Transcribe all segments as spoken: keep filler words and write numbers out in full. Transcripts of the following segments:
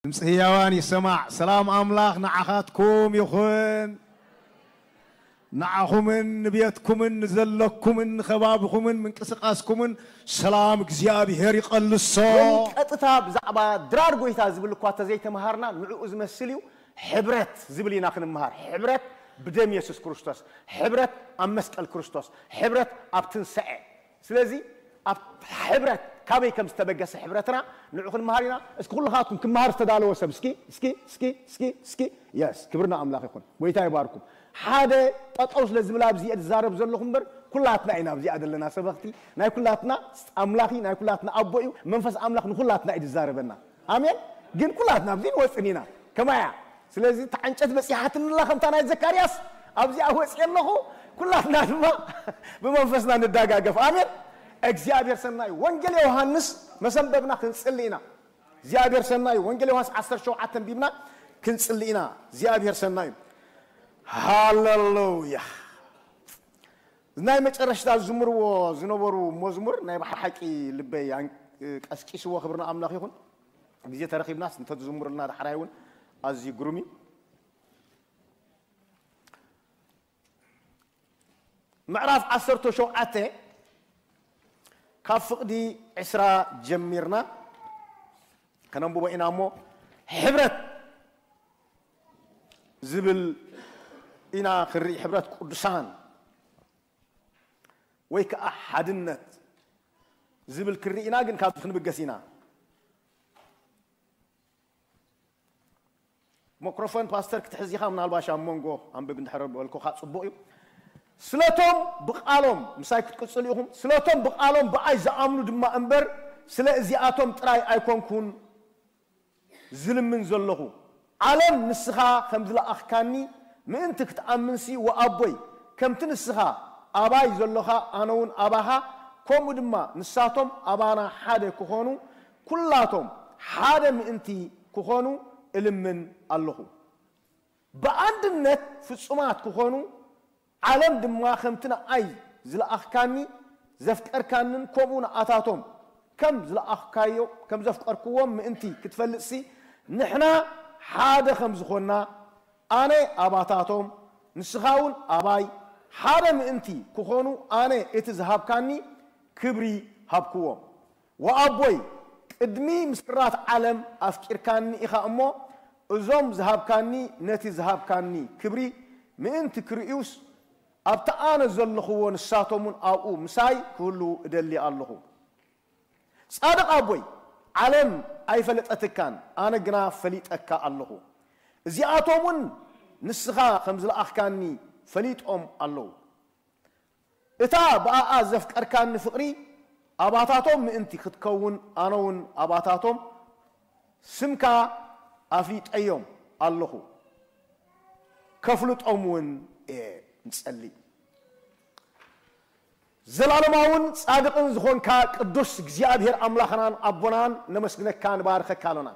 مسيحيان يسمع سلام أملاخ نعخاتكم يخون نعخومن بيتكمن نزلكمن خبابكمن من كسقاسكمن سلام እግዚአብሔር ይቀልሶ ቀጥታ ብዛዕባ ድራር ጎይታ ዝብል እኮ ተዘይተ መሃርና ንዑ ዝመስልዩ ሕብረት ዝብሊና ክንመሃር ሕብረት بدم يسوع كريستوس حبرت أم مسكال كريستوس حبرت أبتنسع سلزي أب حبرت كابي كم استبقى حبرتنا نعقل مهارنا اسكول هاتكم كم مهار استدالوا وسب سكي سكي سكي سكي سكي يس كبرنا أملاك يكون ويتا يباركم هذا تطوس لازم لا بزيادة زارب زلهم بر كلاتنا عنا بزيادة لنا سبختي ناي كلاتنا أملاكي ناي كلاتنا أبوي منفس أملاك نخلاتنا عيد زاربنا آمين جن كلاتنا بزين وسنينا كما يا سلازي تعنشت بس يحتن الله خمتنا زكرياس أبزي أهوس ينه كلنا ما بمنفسنا نداقاقف آمين እግዚአብሔር ሰናይ ወንጌል ዮሐንስ መሰንበብና ክንጽልይና እግዚአብሔር ሰናይ ወንጌል ዮሐንስ عشرة ሸውዓተ ቢብና ክንጽልይና እግዚአብሔር ሰናይ ሃሌሉያ ናይ መጨረሻ ዝምርዎ ዝነበሩ መዝሙር ናይ ባሓቂ ልበይ ቀስቂስዎ ክብርና አምላኽ ይኹን ግዜ ተረኺብናስ እንተ ዝምርልና ዳሕራይውን አዚ ግሩሚ ምዕራፍ عشرة ሸውዓተ كافقدي عسرة جميرنا كنبو بينا مو حبرت زبل إنا خري حبرت قدسان ويك أحدنت زبل كري إنا جن كاب خن بجسينا ميكروفون باستر كتحزيها من الباشا مونغو عم ببن حرب والكو خاص بوي سلاتهم بقالهم مسايك تقصليهم سلاتهم بقالهم بأي زعاملو دم أمبر سلا زياتهم تراي أيكون كون ظلم من زلهم عالم نسخة خمسة أخكاني من تكت أمنسي وأبوي كم تنسخة أباي زلها أنون أباها كم دم نساتهم أبانا حدا كهونو كلاتهم حدا من أنتي كهونو إلم من الله بعند النت في السماء كهونو عالم دموا خمتنا أي زلا أخكاني زفت أركانن كومون أتاتهم كم زلا أخكايو كم زفت أركوهم من أنتي كتفلسي نحنا حدا خمس خونا أنا أباتاتهم نسخاون أباي حدا من أنتي كخونو أنا إتزهاب كاني كبري هبكوهم وأبوي قدمي مسرات عالم أفكر كاني إخا أمو أزوم زهاب كاني نتي زهاب كاني كبري من أنتي كريوس أبتأنا زلخو نساتهم أو مساي كله دلي الله صادق أبوي علم أي فلت أتكان أنا جنا فليت أكا الله زياتهم نسخة خمس الأخكاني فليت أم الله إتا بقى أزفت أركان فقري أباتاتهم من أنتي خدكون أنا ون أباتاتهم سمكا أفيت أيوم الله كفلت أمون إيه نسألي زلالماون صادقن زخون كا قدوس እግዚአብሔር አምላኽናን አቦናን ነመስግነካ ንባርከ ካሎና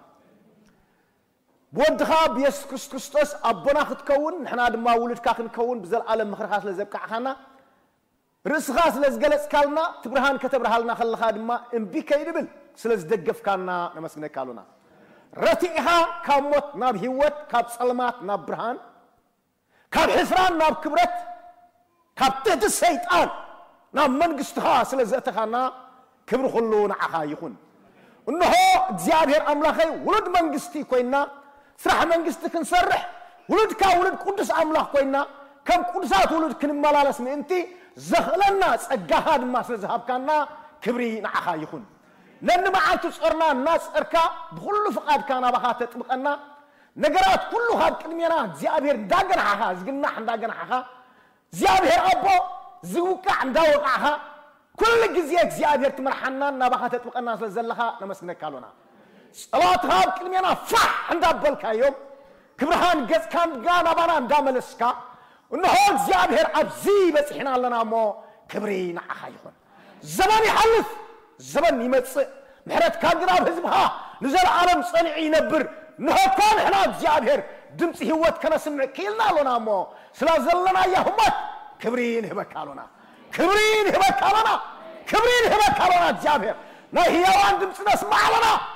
በወድኻ በኢየሱስ ክርስቶስ አቦና ክትከውን ንሕና ድማ ውልድካ ክንከውን ብዘልዓለም ምኽርኻ ስለዘብቃዕኻና ርስኻ ስለዝገለጽካልና ትብርሃን ከተብርሃልና ከለኻ ድማ እምቢ ከይድብል ስለዝደገፍካና ነመስግነካ ካሎና ረቲዕኻ ካብ ሞት ናብ ህይወት ካብ ጸልማት ናብ ብርሃን كاب حفران ناب كبرت كاب تهد السيطان ناب منقستها سلزتخانا كبر خلون عخا يخون انه زيابير املاخي ولد منقستي كوينا سرح منقستك نسرح ولد كا ولد قدس املاخ كوينا كم قدسات ولد كن ملالس من انتي زخلنا صقاهاد ما سلزهاب كانا كبري نعخا يخون لان ما عاد تصرنا الناس اركا بكل فقاد كان بخا تطبقنا نجارات كلها كلمينا زيابير داغن حها زغنا داغن حها زيابير ابو زوقا عنداوقها كل غزيه زيابير تمرحنا نبخه تطبقنا سلزلها نمسكنك كالونا صلاتها كلمينا فح عندابلك يوم كبرهان غز كان غانا بانا انداملسكا انه زيابير ابزي بصحنا لنا مو كبرينا اخايون زمان يحلف زمن يمص محرت كاغراب حزبها نزل عالم صنعي ينبر نهكان إحنا زيابير دمس هوت كنا سمع كيلنا لنا مو سلازلنا يا همت كبرين هبكالونا كبرين هبكالونا كبرين هبكالونا زيابير نهي وان دمس نسمع لنا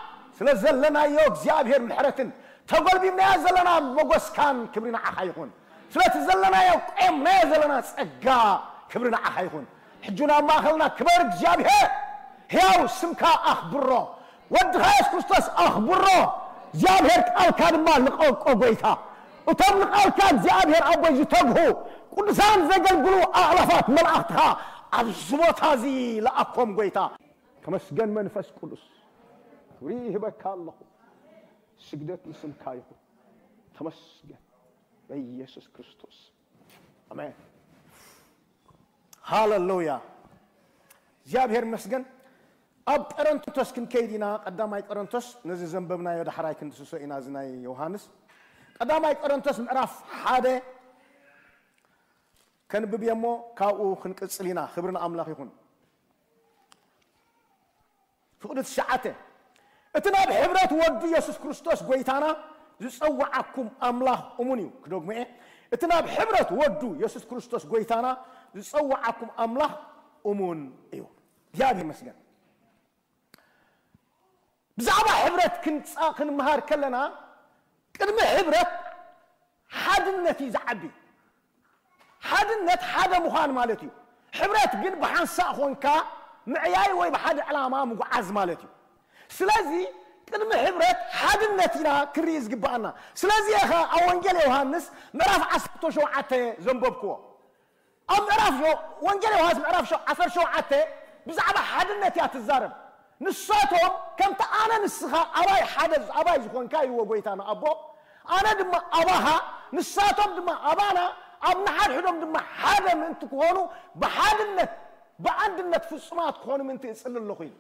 سلازلنا يوك زيابير محرتن تقول بيمنا زلنا مغوس كان كبرنا عخايخون سلات زلنا يوك ام نازلنا سقا كبرنا عخايخون حجونا ما خلنا كبر زيابير هياو سمكا اخبرو ود خايس كريستوس اخبرو زيابير قال كان ما لقو قويتا وتم قال كان زيابير ابو يتبهو قدسان زغلغلو اعلفات ملائكتها ابزوت هذه لاقوم قويتا كمسجن منفس قدس وريه بك الله سجدت اسم كايكو تمسجن بيسوع كريستوس امين هاللويا زيابير مسجن اب قرنتوس كن كيدينا قداماي قرنتوس نزي زنببنا يود حراي كنت سوينا زناي يوحنس قداماي قرنتوس معرف حاده كان ببيمو كاو خنقصلينا خبرنا املاح يكون فقدت شعته اتنا بحبرات ود يسوع كريستوس غويتانا زصوعكم املاح امونيو كدوغمه اتنا بحبرات ود يسوع كريستوس غويتانا زصوعكم املاح امون ايو يابي مسجن بزعبا حبرات كنت كن مهار كلنا قدم حبرات حدنتي زعبي حدنت حدا مخان مالتي حبرات جن بحنسا خونكا معياي وي بحد علامه مقعز مالتي سلازي قدم حبرات حدنتنا كريز قبانا سلازي اخا اونجيل يوحنس مراف عشرة شوعته زنببكو ام مراف شو وانجيل يوحنس مراف شو عشر شوعته بزعبا حدنتي اتزارب نصاتهم كم انا نسخه اباي حدث اباي زكون كاي وغويتانا ابو انا دم اباها نصاتهم دم ابانا ابن حد حدهم دم حدا من تكونوا بحدنت بعندنت فصمات كونوا من تسال اللخين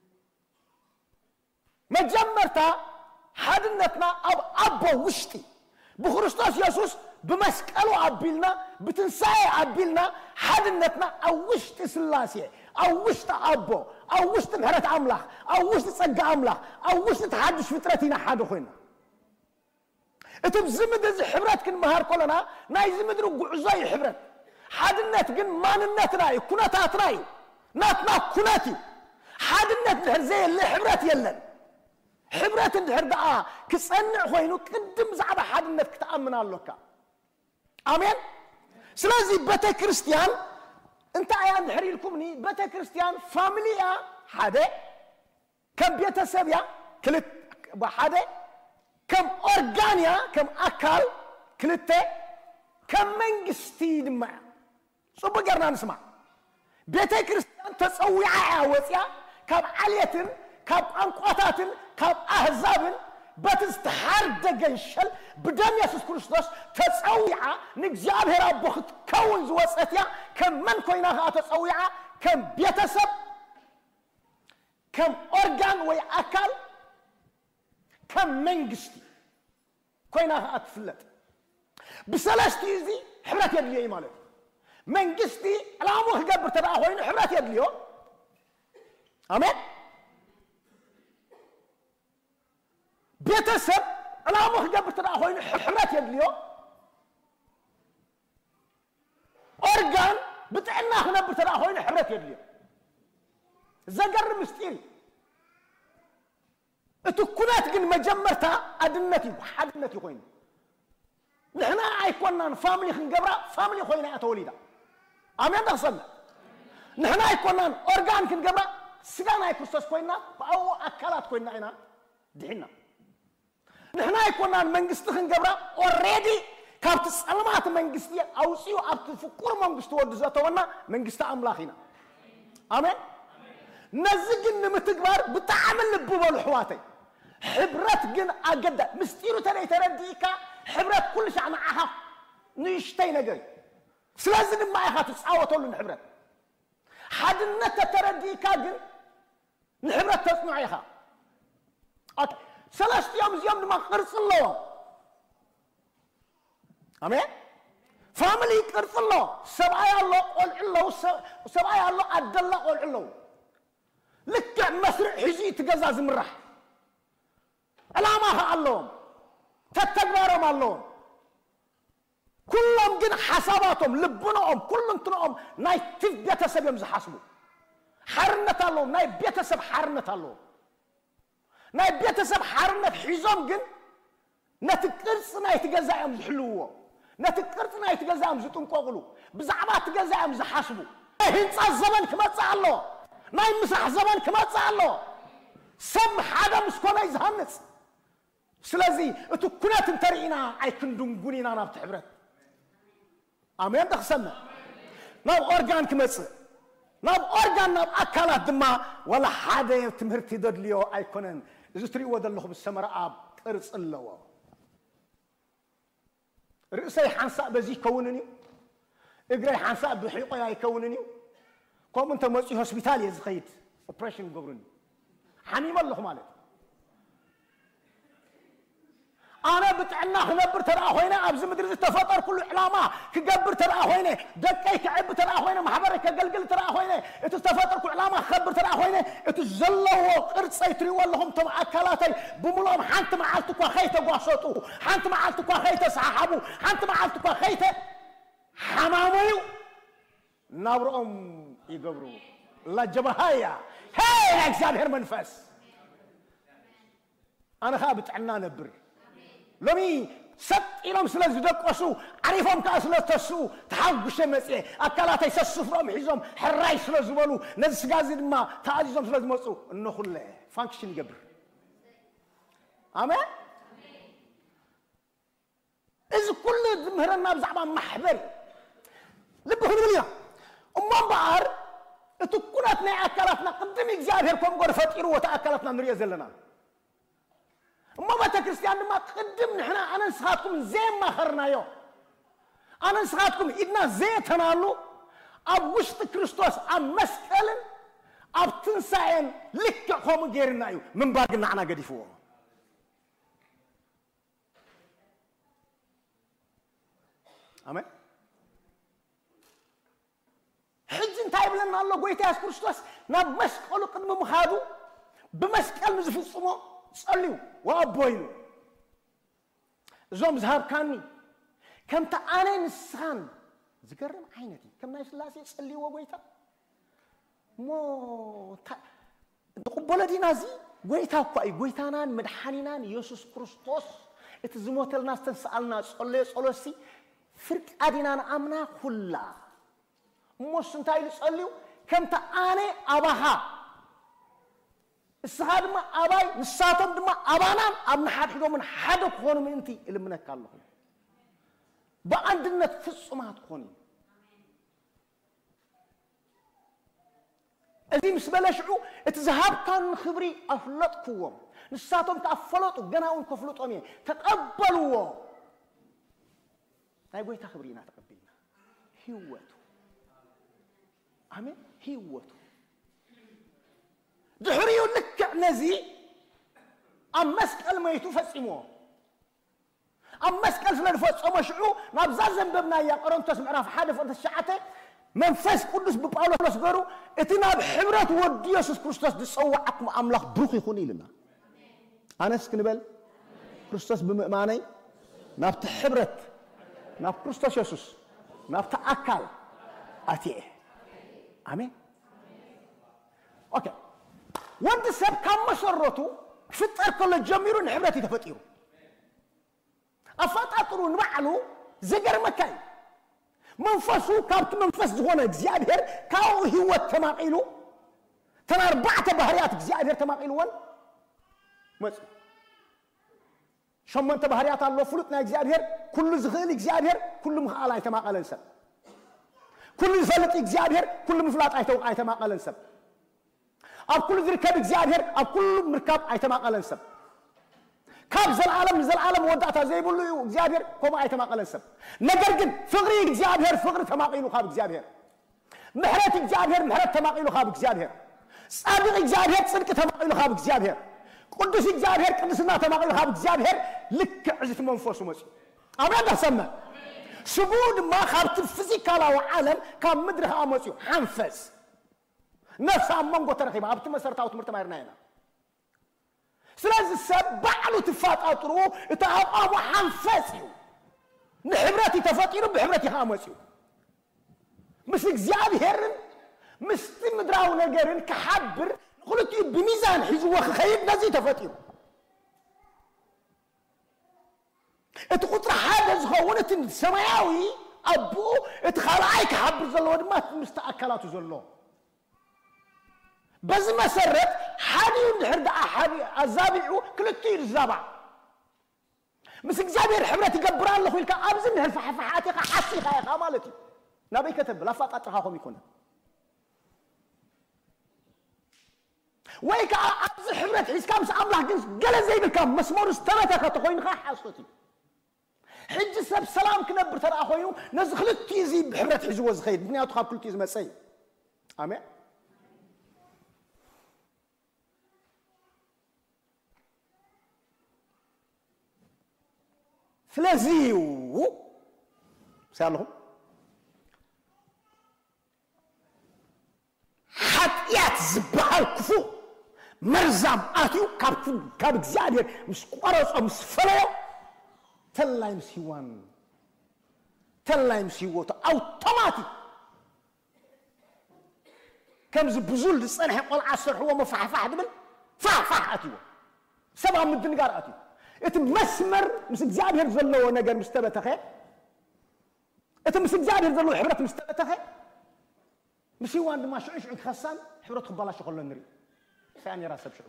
ما جمرتا حدنتنا اب ابو وشتي بخريستوس يسوس بمسكلو عبيلنا بتنساي عبيلنا حدنتنا او وشتي سلاسي او وشت ابو او وشت مهرت املاح او وشت تصقى املاح او وشت تحدش فطرتنا حد خوينا اتب زمد زي حبرات كن مهار كلنا ناي زمد رو غعزاي حبرات حدنت كن ماننت راي كناتات راي ناتنا كناتي حدنت دهر زي اللي حبرات يلن حبرات دهر دعا كصنع خوينو قدم زعبا حدنت كتامن اللوكا امين سلازي بيت كريستيان انت عيان حري لكمني بيت كريستيان فاميليا حدا كم بيتسابيا كلت بحدا كم اورغانيا كم اكل كلته كم منغستي دما صوب غيرنا نسمع بيت كريستيان تصويعا وصيا كم عليتن كم انقواتاتن كم احزابن بتستحر دغنشل بدم يسوع كريستوس تصويعا نغزابير ابوخ كون زوصتيا كم من كوينا تصويعا كم بيتسب كم اورغان وي اكل كم منغستي كوينا اتفلت بسلاشتي زي حبرات يدلي مالك منغستي علامو خبر تبع خوين حبرات يدليو امين بيتسب علامو خبر تبع خوين حبرات يدليو اورغان بتعنا خنبر تبع خوين حبرات يدليو زقر مستيري اتكونات كن مجمرتا ادنتي وحدنتي خوين نحنا ايكونان فاميلي خنقبرا فاميلي خوينا اتوليدا امين دخلنا نحنا ايكونان اورغان خنقبرا سغانا ايكوستس خوينا باو اكلات خوينا اينا دحنا نحنا ايكونان منغست خنقبرا اوريدي كابت سلامات منغستي اوسيو ابت فكور منغست ود زاتونا منغست املاخينا امين نزقن متكبر بتعامل لبوبل حواتي حبرات جن اجدا مستيرو تري ترديكا حبرات كل شيء معها نيشتي نجري سلازم معها تصاوتوا له حبرات حدنت ترديكا جن الحبرات تصنعيها اوكي ثلاث ايام زيام ما قرص الله امين فاميلي قرص الله سبعه الله قول الله سبعه الله عد الله قول الله لك مسرع حجي تجزاز مرح علامها اللهم تتكبرهم اللهم كلهم جن حساباتهم لبناهم كلهم تنهم ناي تف بيتسب يمز حسبوا حرنة اللهم ناي بيتسب حرنة اللهم ناي بيتسب حرمت حيزوم جن نتكرس ناي تجزاهم زحلوه نتكرس ناي تجزاهم زتنقلوا بزعبات تجزاهم زحاسبوا هنص الزمن كما تصالو ناي مسح زمن كما تصالو سم حدا مسكونا يزهنس سلازي اتو كنات ترينا اي كندنغونينا ناب تحبرت امين تخسمنا ناب اورغان كمص ناب اورغان ناب اكلات دما ولا حدا تمهرت يدليو ايكونن اذا تري ودلهم السمر اب قرص اللو رئسي حنسا بزي كونني اجري حنسا بحيقه يكونني قوم انت مصي هوسبيتال يزخيت اوبريشن غبرني حميم الله مالك انا بتعنا خنبر ترى هوينا ابز مدري تفطر كل علامه كقبر ترى هوينا دقي كعب ترى هوينا محبرك كقلقل ترى هوينا تتفطر كل علامه خبر ترى هوينا تزلوا قرص يتري والله تم اكلاتي بملام حنت معلتك وخيته قاصتو حنت معلتك وخيته صحابو حنت معلتك وخيته حماميو نابرهم يقبروا لا جبهايا هاي اكزابير منفس انا خابت عنا نبر لمي ست إلهم سلاز دقسو عريفهم كاسلا تسو تحاول شمسه اكلاتي سسفرهم حزم حراي سلاز بالو نز غازي ما تعاجزهم سلاز مصو انه كله فانكشن يقبر امين اذا كل ظهرنا بزعبا محبر لبهم ليا امم بار اتكوناتنا اكلاتنا قدم اغزابير كوم غور فطيرو وتاكلاتنا نريا زلنا اما ما كريستيان ما تقدم نحنا انا نسخاتكم زي ما خرنا يوم انا نسخاتكم اذنا زي تنالو اب وسط كريستوس ام مسكلن اب تنساين لك قوم غيرنا يو من باقنا انا قديفو امين حج انتاي بلنا الله قويتا يا كريستوس ناب مسكلو قدم مخادو بمسكل مزفصمو صليوا وابوينو زوم ذهب كاني كم تاني نسخان زقرم عينتي كم ناس لاسي صلي وقويتا مو تا تقبل دينا زي قويتا كواي قويتانان مدحانينان يسوس كريستوس اتزموت الناس تنسألنا صلي صلوسي فرق ادينان امنا كلا مو سنتاي لصليو كم تاني اباها السهاد ما أباي نساتهم دم أبانا أبن حد حدو من حد كون من أنتي اللي منك الله بعندنا تفص ما تكوني أزي مسبلا شعو اتذهب كان خبري أفلط كوم نساتهم كأفلط وجناون كفلط أمي تقبلوا لا يبغى تخبرينا تقبلنا هيوتو آمين هيوتو دحريو لك نزي ام مسكل ما يتفصمو ام مسكل فلان فصمو شعو نابزا زنببنا يا قرنتوس معرف حد فنت الشعته منفس قدس بጳውሎስ غرو اتنا بحبرت ود يسوع كريستوس دصوعكم املاح بروخ يكون لنا انا اسكنبل كريستوس بمؤمني نابت حبرت ناب كريستوس يسوع نابت اكل اتي امين اوكي وانت سب كم مسرتو فطر كل جميرو نحبرتي تفطيرو افطاطرو نبعلو زجر مكاي منفسو كابت منفس زغونه እግዚአብሔር ካው ህይወት ተማቂሉ ተናርባዕተ ባህሪያት እግዚአብሔር ተማቂሉን መጽ ሸመንተ ባህሪያት አሎ ፍሉጥና እግዚአብሔር ኩሉ ዝኽእል እግዚአብሔር ኩሉ መኻል አይተማቀለን ሰብ ኩሉ ይፈልጥ እግዚአብሔር ኩሉ ምፍላጥ አይተው አይተማቀለን ሰብ اب كل ذركب እግዚአብሔር اب كل مركب አይተማቀለን ሰብ ካብ ዘላለም ዘላለም ወዳታ ዘይብሉ እግዚአብሔር ኮማ አይተማቀለን ሰብ ነገር ግን ፍቅሪ እግዚአብሔር ፍቅር ተማቂሉ ካብ እግዚአብሔር ምሕረት እግዚአብሔር ምሕረት ተማቂሉ ካብ እግዚአብሔር ጻድቅ እግዚአብሔር ጽድቅ ተማቂሉ ካብ እግዚአብሔር ቅዱስ እግዚአብሔር ቅድስና ተማቂሉ ካብ እግዚአብሔር ልክ ዕዝት መንፈሱ መጽ አብራዳ ሰማ ስቡድ ማ ካብት ፊዚካላው ዓለም ካብ ምድር አመጽ ሓንፈስ نفس أمم قترخيم أبتي مسرتاو تمرت مايرنا هنا سلاز سبعلو تفات أطرو تأبقى وحنفسيو نحبراتي تفاتيرو بحبراتي خامسيو مش إجزابي هرن مش تمدراو نجرن كحبر قلتي بميزان حزوة خيب نزي تفاتيرو زخونت سماوي أبو اتخلعك حبر زلو ما مستأكلاتو زلو بس ما سرت حادي ونحرد حادي أزابيعو كلتير الزابع بس إجابير حمرتي قبران له ويلك أبزن هالفحفحاتي حاسي خايا خامالتي نبي كتب لا فقط رخاهم يكون ويك أبز حمرت حيس كامس أملاح جنس قال زي بالكام مسمور استمتك تخوين خا حاصتي حج سب سلام كنبر ترى أخوينو نزخلت تيزي بحمرت حجوة زخيد بنياتو خاب كل تيز مسي آمين فلازيو سألهم حتيات زبال كفو مرزام آتيو كاب كاب زادير مش قارص أو مش فلو تلا يمسيوان تلا يمسيوه أوتوماتيك كم زبزول للصنح يقول عصر هو مفحفح دبل فحفح آتيو سبعة من الدنقار آتيو اتمسمر مس እግዚአብሔር ዘሎ ነገር مستبتخه اتمس እግዚአብሔር ዘሎ ሕብረት مستبتخه مشي واند ما شعش خسان ሕብረት خبالاش خلو نري ثاني راس بشعو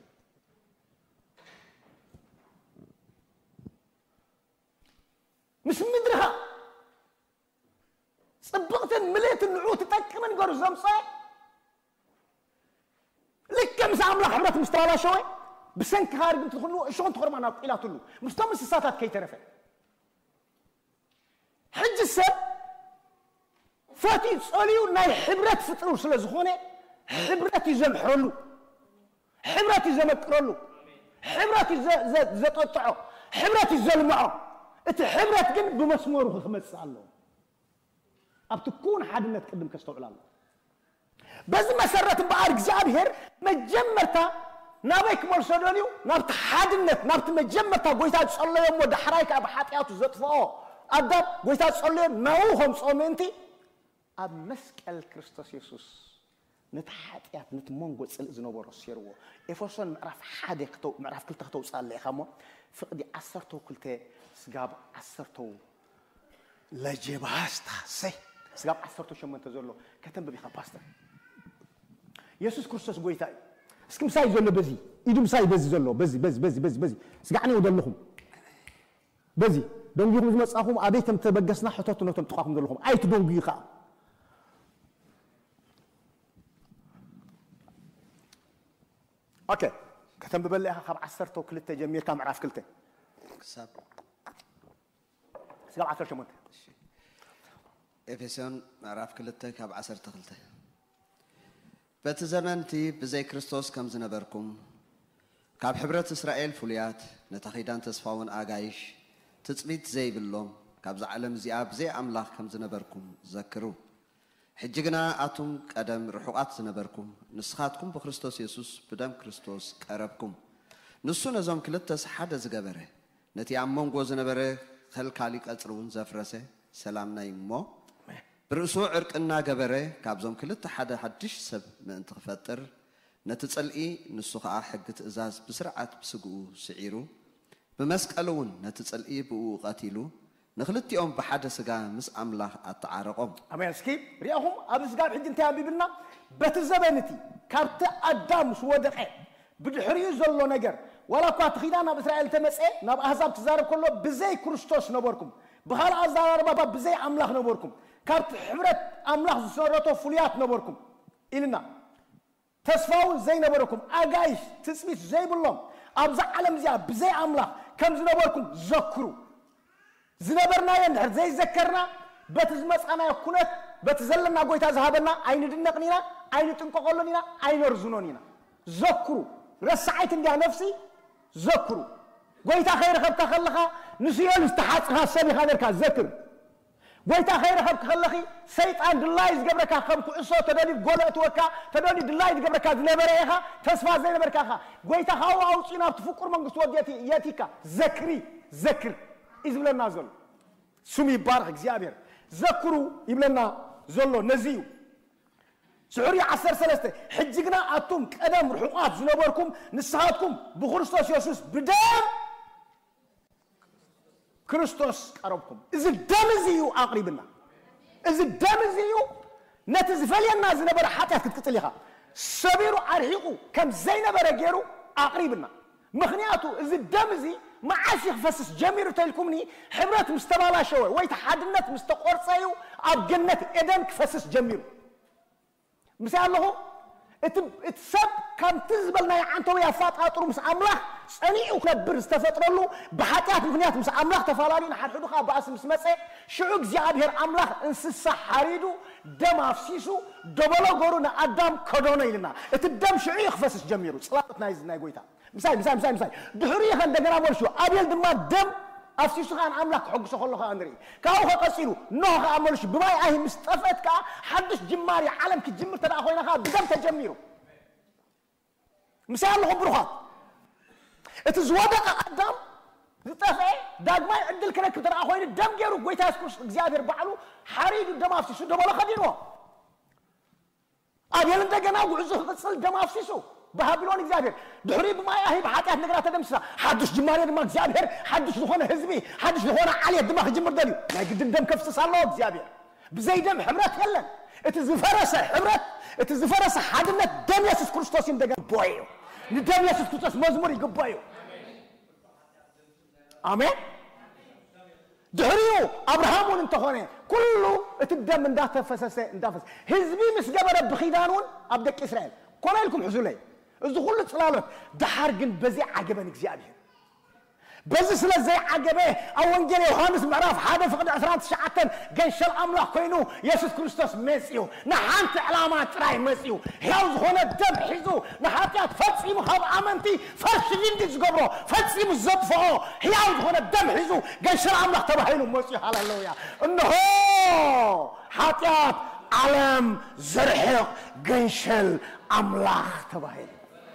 مش مدرها صبغت مليت النعوت تتكمن قرو زمصه لك مس عامله ሕብረት مستوالا شوي بسنك خارج انت تخلو شلون تخرج معنا الى تلو مستمس الساتات كي ترفع حج السب فاتي صليو ناي حبرت فطرو سلازخونه حبرت يزمحرلو حبرت يزمكرلو حبرت زقطعو حبرت يزلمعو انت حبرت كن بمسمور خمس الله ابتكون حدنا تقدم كستوعلالو بس مسرت بار እግዚአብሔር مجمرتا نابيك مرسلونيو نابت حادنت نابت مجمرتا قويتا تصلي يوم ودحرايك أب حاتياتو زطفاو أدب قويتا تصلي موهم صومنتي أب مسكال كريستوس يسوس نتحاتيات نتمونغو تسأل إذنو برسيرو إفرسون معرف حادي كتو معرف كل تختو صالي خامو فقدي عصرتو كلتي سقاب عصرتو لجيب هاستا سي سقاب عصرتو شمون تزولو كتن ببيخا باستر يسوس كريستوس قويتا اسكم ساي زلو بزي يدوم ساي بزي زلو بزي بزي بزي بزي بزي سقعني ودلهم بزي دون يخم مصاخهم ابيتم تبقسنا حطوت نوتم تخاكم دلهم اي تدون بيخا اوكي كتم ببلعها خب عسرتو كلته جميلتا معرف كلته حساب سقام عسر شمونت افسيون معرف كلته كاب عسرت خلته بتزمنتي بزي كريستوس كم زنبركم كاب حبرة إسرائيل فوليات نتخيدان تصفاون آغايش تتصبيت زي باللوم كاب زعلم زياب زي أملاخ كم زنبركم ذكروا حجقنا آتم قدم رحوقات زنبركم نسخاتكم بخريستوس يسوس بدم كريستوس كاربكم نسو نزوم كلتس حدا زقبره نتي عمون قو زنبره خل كاليك أترون زفرسه سلامنا يمو برسو عرقنا قبره كابزوم كلت حدا حدش سب من تخفتر نتسألئي نسو خاء حقت إزاز بسرعة بسقو سعيرو بمسكالون نتسألئي بقو قاتلو نخلت يوم بحدا سقا مس أملاح أتعارقهم أما يسكيب رياهم أبس قاب حد انتهى بيبنا بتزبنتي كابت أدام سو دقي بدحريو زلو نجر ولا كات خيدانا بإسرائيل تمسئ ناب أحزاب تزارب كله بزي كريستوس نبوركم بخال أزار بابا بزي أملاح نبوركم كابت حمرت أملاح زورتو فوليات نبوركم إلنا تصفاون زي نبوركم أجايش تسميت زي بالله أبزع علم زي بزي أملاح كم زنبوركم ذكروا زنبرنا ينهر زي ذكرنا بتزمس أنا يكونت بتزلنا قويت أذهبنا أين دنقنينا أين تنقلنينا أين رزنونينا ذكروا رسعيت عندي نفسي ذكروا قويت خير خبك خلقها نسيان استحاصها سبي هذا ذكر قويت خير خبك خلقي سيطان دلايز قبرك خبك إصو تدوني قولت وكا تدوني دلايز قبرك زنبريها تصفى زي نبركها قويت خاو أوصينا تفكر من قصوات ياتي ياتيكا ذكري ذكر إذ بلنا زل سمي بارك زيابير ذكروا يبلنا زلو نزيو سعوري عصر سلسته حجقنا أتم قدم رحوقات زنبوركم نسهاتكم بخريستوس يسوس بدم ክርስቶስ ቀረብኩም እዚ ደም እዚዩ አቅሪብና እዚ ደም እዚዩ ነቲ ዝፈልየና ዝነበረ ኃጢአት ክትቅፅል ኢኻ ሰቢሩ አርሒቁ ከም ዘይነበረ ገይሩ አቅሪብና ምክንያቱ እዚ ደም እዚ معاش يخفسس جمير تلكمني حبرات مستبالا شوي ويت حدنت مستقرصيو اب جنة ادم كفسس جمير مثال له ات اتسب كان تزبلنا عنتو يا فاطمه طرو مس املاح صنيعو كبر استفطرلو بحاتيات مغنيات مس املاح تفالالين حددو خا باس مس مسه شعو እግዚአብሔር املاح انسس حريدو دم افسيسو دبلو غورنا ادم كدونا يلنا اتدم شعو يخفسس جميرو صلاتنا يزنا يغويتا مساي مساي مساي مساي دحري خن دغنا ورشو ابيل دما دم افسيسو خان املاح حقسو خلو خا اندري كاو خا قصيلو نو خا املش بماي اي مستفت كا حدش جماري عالم كجمر تدا خوينا خا بدم تجميرو مساي الله بروخات اتزودق ادم زطفه داغماي عدل كنك تدا خوين دم غيرو غويتا اسكوس እግዚአብሔር ባعلو حريد دم افسيسو دبل خدينو ابيل دغنا غعزو قصل دم افسيسو بهابلون እግዚአብሔር ድሕሪ በማይ አህብ ኃጢአት ነገራት ተደምሳ ሐድሽ ጅማሬ ድማ እግዚአብሔር ሐድሽ ዝኾነ ህዝቢ ሐድሽ ዝኾነ ዓልየ ድማ ክጅምር ደልዩ ናይ ግድን ደም ከፍስስ አለው እግዚአብሔር ብዘይ ደም ሕብረት የለን እቲ ዝፈረሰ ሕብረት እቲ ዝፈረሰ ሓድነት ደም ኢየሱስ ክርስቶስ እንደገና ቦዩ ንደም ኢየሱስ ክርስቶስ መዝሙር ይግባዩ አሜን ድሕሪው አብርሃምን እንተኾነ ኩሉ እቲ ደም እንዳተፈሰሰ እንዳፈሰሰ ህዝቢ ምስ ገበረ ብኺዳኑን ኣብ ደቂ እስራኤል ኮላልኩም ሕዙለይ እዚ ኩሉ ጽላሎት ድሓር ግን በዚ ዓገበን እግዚአብሔር በዚ ስለዘይ ዓገበ ኣብ ወንጌል ዮሐንስ ምዕራፍ ሓደ ፍቅዲ عشرة تسعة ገንሸል ኣምላኽ ኮይኑ ኢየሱስ ክርስቶስ መጽኡ ንሓንቲ ዕላማ ጥራይ መጽኡ ሕያው ዝኾነ ደም ሒዙ ንኃጢአት ፈጺሙ ካብ ኣመንቲ ፈርሲ እንዲ ዝገብሮ ፈጺሙ ዘጥፍኦ ሕያው ዝኾነ ደም ሒዙ ገንሸል ኣምላኽ ተባሂሉ መጽኡ ሃሌሉያ እንሆ ኃጢአት ዓለም ዘርሕቕ ገንሸል ኣምላኽ ተባሂሉ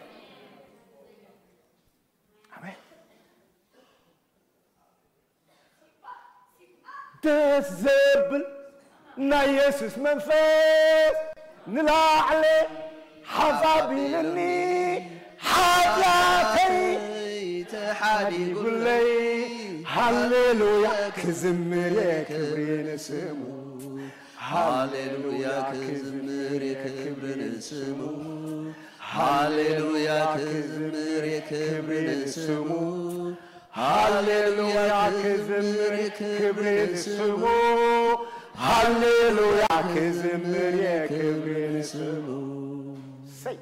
تزبل نا يسوس منفس نلاعلي حظابي لني حاجاتي تحالي قولي هاليلويا كزمر يا كبرين سمو هاليلويا كزمر يا كبرين سمو هاليلويا كزمر يا كبرين سمو هاليلويا كزمر كبرين سمو هاليلويا كزمر كبرين سمو سي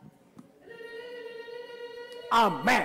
آمين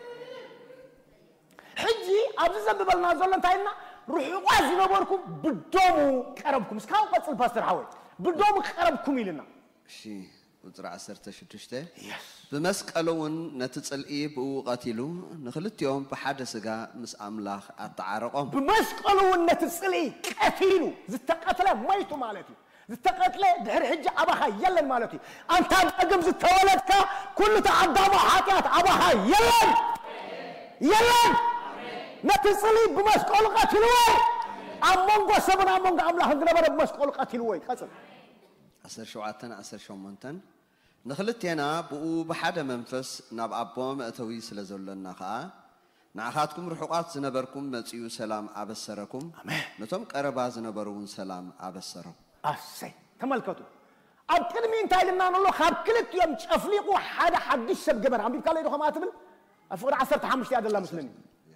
حجي أبز زنب بالنا زولن تاينا روحوا قازي نبوركم بدومو قربكم سكاو قصل باستر حوي بدومو قربكم يلنا شي وزرع عسرت شدشته بمسقلون نتصلئي بوقاتيلو نخلت يوم بحد سغا مس املاح اتعارقهم بمسقلون نتصلئي قتيلو زتقتله ميتو مالتي زتقتله دحر حج اباها يلن مالتي انت اقم زتولدك كل تعدام حاتيات اباها يلن يلن نتصلئي بمسقل قتيلو امونغو سبنا امونغ املاح نبر بمسقل قتيلو قصل عسر شوعتن عسر شومنتن نخلتينا بو بحد منفس ناب ابوم اتوي سلازولنا خا نعخاتكم رحقات زنبركم مصيو سلام ابسركم امين نتوم قربا زنبرون سلام ابسرو اسي تملكتوا اب قدمين تايلنا نلو خاب كلت يوم تفليقوا حدا حدش سب جبر عم بيقال لي ما تبل افقد عشرة خمسة يا الله مسلمين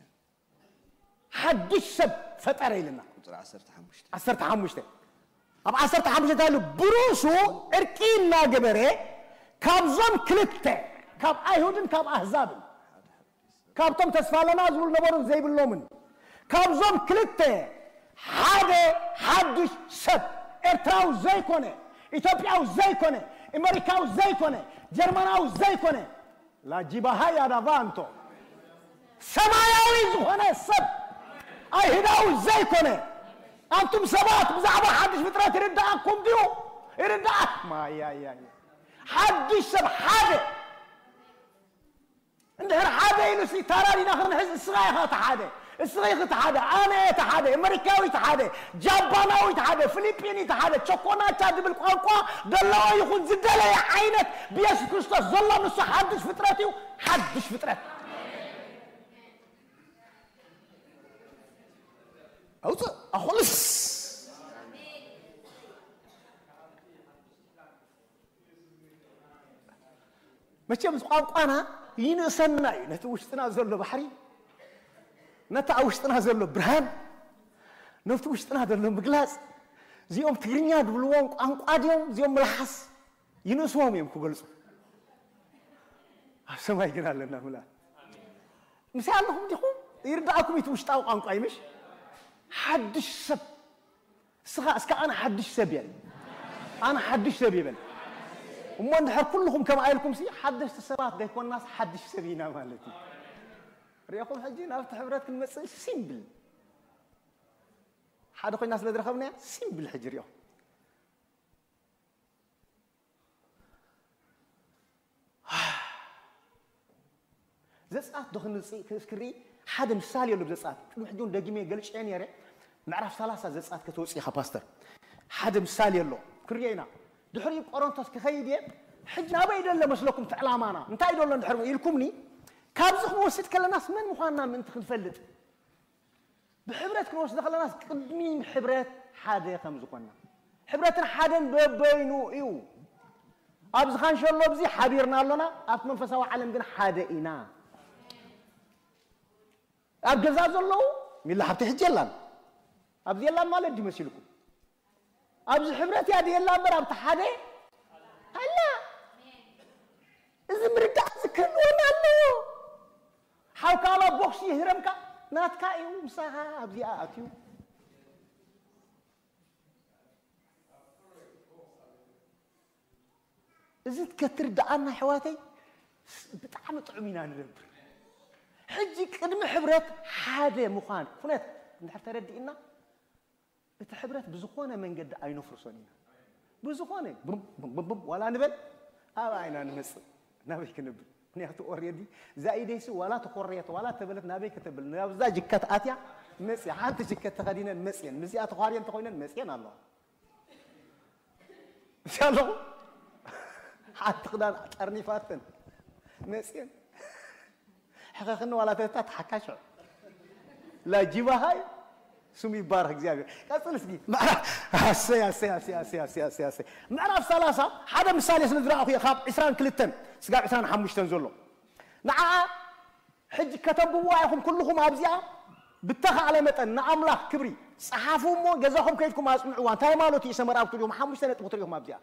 حدش سب فطري لنا عشرة خمسة عشرة خمسة اب عشرة خمسة تايلو بروسو اركينا جبره كابزم كلته كاب ايهودن كاب احزاب كابتم تسفالنا زول نبرن زي باللومن كابزم كلته حاجه حدش سب ارتراو زي كونه ايثيوبياو زي كونه امريكاو زي كونه جرماناو زي كونه لا جيبها يا دافانتو سماياوي زونه سب ايهوداو زي كونه انتم سبات بزعبه حدش فطرات يرداكم ديو يرداك ما يا يا يا حدش سب حاجه اندهر حاجه ينسي تراني ناخذ نحس الصغيخه تحاده الصغيخه تحاده انا تحاده امريكاوي تحاده جاباناوي تحاده فلبيني تحاده تشوكونا تاد بالقنقوا دلاو يكون زدله يا عينك بيسوع كريستوس زلا نص حدش فطرتي حدش فطرت أوصل أخلص ما تشوف قام أنا ينسنا نتوشتنا زلوا بحري نتعوشتنا زلوا برهان نتوشتنا زلوا مجلس زيهم تغنيا دبلوان قام قاديم زيهم ملحس ينسوهم يوم كقولسوا سماي جنا لنا ملا مثال لهم ديهم يردعكم يتوشتاو قام قايمش حدش سب سخا اسكا انا حدش سب يعني انا حدش سب يبل وما نحر كلهم كما قايلكم سي حدش السبات ده يكون الناس حدش سبينا مالتي رياكم حجينا افتح حبرات المسج سيمبل حدا خويا الناس اللي درخبنا سيمبل حجريو زصات دخل نسي كسكري حدا مثال يلو بزصات كل حدون دقيمه قالش عين يري معرف ثلاثه زصات كتوصي خا باستر حدا مثال يلو كريينا دحري قرنطس كخيدي حجنا بيدل مسلكم تعلامانا انت يدل ندحر يلكمني كابزخ وسد كل الناس من مخانا من تخنفلت بحبرات كنوس دخل الناس قدمين حبرات حدا خمس كنا حبراتنا حدا ببينو ايو ابز خان شاء الله بزي حبيرنا لنا اب منفسوا عالم بن حدا اينا اب جزاز الله ميلا حبت حجلان ابز يلا مال دي مسلكم ابز حبرات يا دي يلا مرام تحدي هلا اذا مرجع ذكرون الله حاو كالا بوكسي هرمكا ناتكا ايو مساها ابزي اتيو إذا تكتر دعنا حواتي بتعمل طعمينا نربر حجي قدم حبرات حاجة مخان فنات نحن تردي إنا بتحبرات بزخونة من قد أي نفرسونينا بزخونة بم بم بم ولا نبل أبا عينا نمس نبي كنبل نيختو أوريدي زايديس ولا تقريت ولا تبلت نبي كتبل نبزا جكت آتيا مسيا حانت جكت تخدينا مسيا مسيا تخارين تخوينا مسيا الله إن شاء الله حتى قدان أرني فاتن مسكين حقيقة ولا تتحكى شو لا جيبها هاي سمي بارك زيادة كسر سجي ما سيا سيا سيا سيا سيا سيا سيا ما نعرف ثلاثة هذا مثال يسندرا أخوي خاب إسران كلتن سجع إسران حمش تنزله نع حج كتبوا وايهم كلهم أبزيا بتخ على متن نعم لا كبري صحافهم مو جزاهم كيدكم أسمعوا أنت ما لو تيسمر أو تليهم حمش تنت بطريقهم أبزيا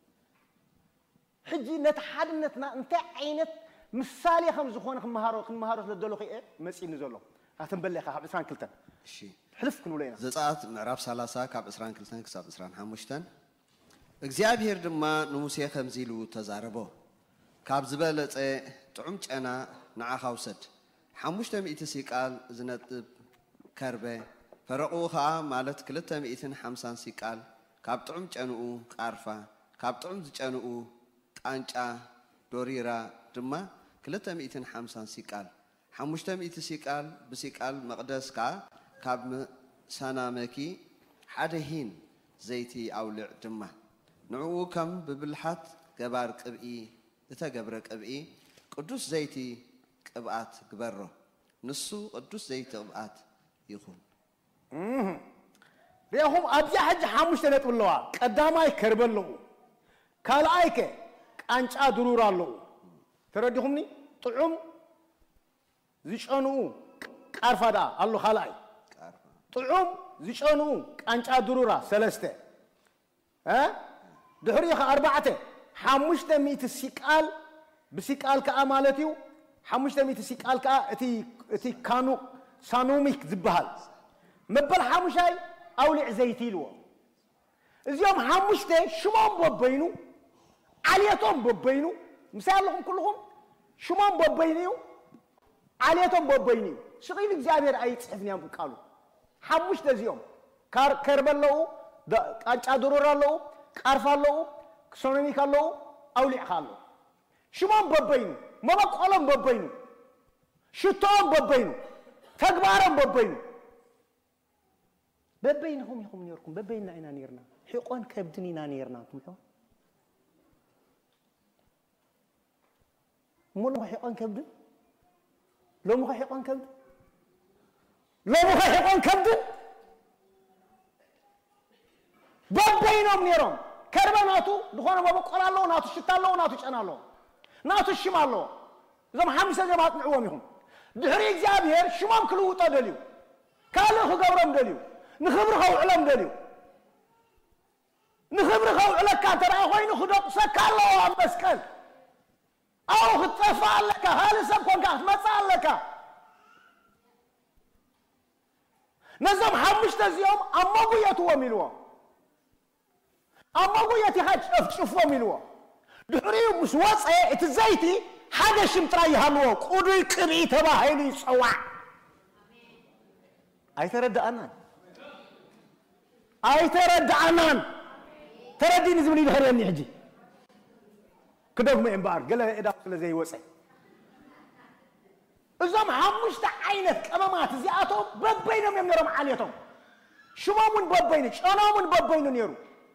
حجي نتحدنتنا انت عينت مثالي خمس زخونه خم مهارو خم مهارو لدلو خي ايه مسي نزلو هتنبلي خا عشرين كلتن شي حلف كنو لينا زصات معرف ثلاثة كاب عشرين كلتن كساب عشرين خمستن እግዚአብሔር ድማ ንሙሴ ከምዚሉ ተዛረቦ ካብ ዝበለጸ ጥዑም ጨና ንዓኻ ውሰድ ሓሙሽተ ሚእቲ ሲቃል ዝነጥብ ከርበ ፈረቑ ከዓ ማለት ክልተ ሚእትን ሓምሳን ሲቃል ካብ ጥዑም ጨንኡ ቃርፋ ካብ ጥዑም ዝጨንኡ ቃንጫ ዶሪራ ድማ ክልተ ሚእትን ሓምሳን ሲቃል ሓሙሽተ ሚእቲ ሲቃል ብሲቃል መቕደስካ ካብ ሰናመኪ ሓደ ሂን ዘይቲ ኣውልዕ ድማ ንዕኡ ከም ብብልሓት ገባር ቅብኢ እተገብረ ቅብኢ ቅዱስ ዘይቲ ቅብኣት ግበሮ ንሱ ቅዱስ ዘይቲ ቅብኣት ይኹን ريهم أبزي حج حامش تنتقول له قداماي كربل له كالايك قانچا ضرورا له ترديهمني طعم زيشانو قارفدا الله خالاي طعم زيشانو قانچا ضرورا ثلاثه ها دحريخ اربعه حامش تميت سيقال بسيقال كامالتيو حامش تميت سيقال كا اتي اتي كانو سانوميك زبحال مبل حامشاي أولع زيتي لو اليوم حمشته شمام ببينو عليتهم ببينو مثال لهم كلهم شمام ببينيو عليتهم ببينيو شغيل እግዚአብሔር أي تصحفني أم قالوا حمشته اليوم كار كربلو قانچا دورورالو قارفالو سونيميكالو أولع خالو شمام ببينو ما بقولهم ببينو شتوم ببينو تكبارهم ببينو ببينهم يهم نيركم ببيننا إنا نيرنا حقوان كبدنينا نيرنا تمحو مو لو حقوان كبدن لو مو حقوان كبدن لو مو حقوان كبدن ببينهم نيرهم كربناتو دخونا ما بقول الله ناتو شتالله ناتو شنالله ناتو شمالله زم حمسة جماعة نعومهم دحري جابير شمام كله تدليو كاله خبرهم دليو نخبره علم دليو نخبره على كاتر أخوين خدق سكالله مسكال أو خطفا لك هذا سبكون قاعد ما صار لك نظام حمش تزيوم أما بيتو وملوا أما بيتي حاج شوفوا ملوا دحريو مسواس إيه تزايتي حاجة شمتراي هالو قولي كري تبا هيلي سوا أي ترد أنان أي ترد أنان تردي نزمني بخيرني حجي كدوم إمبار قال إذا قل زي وسع إذا حمش تعينك أمامات زياتهم ببينهم يمنرم عليهم شو ما من ببينك أنا من ببينهم يرو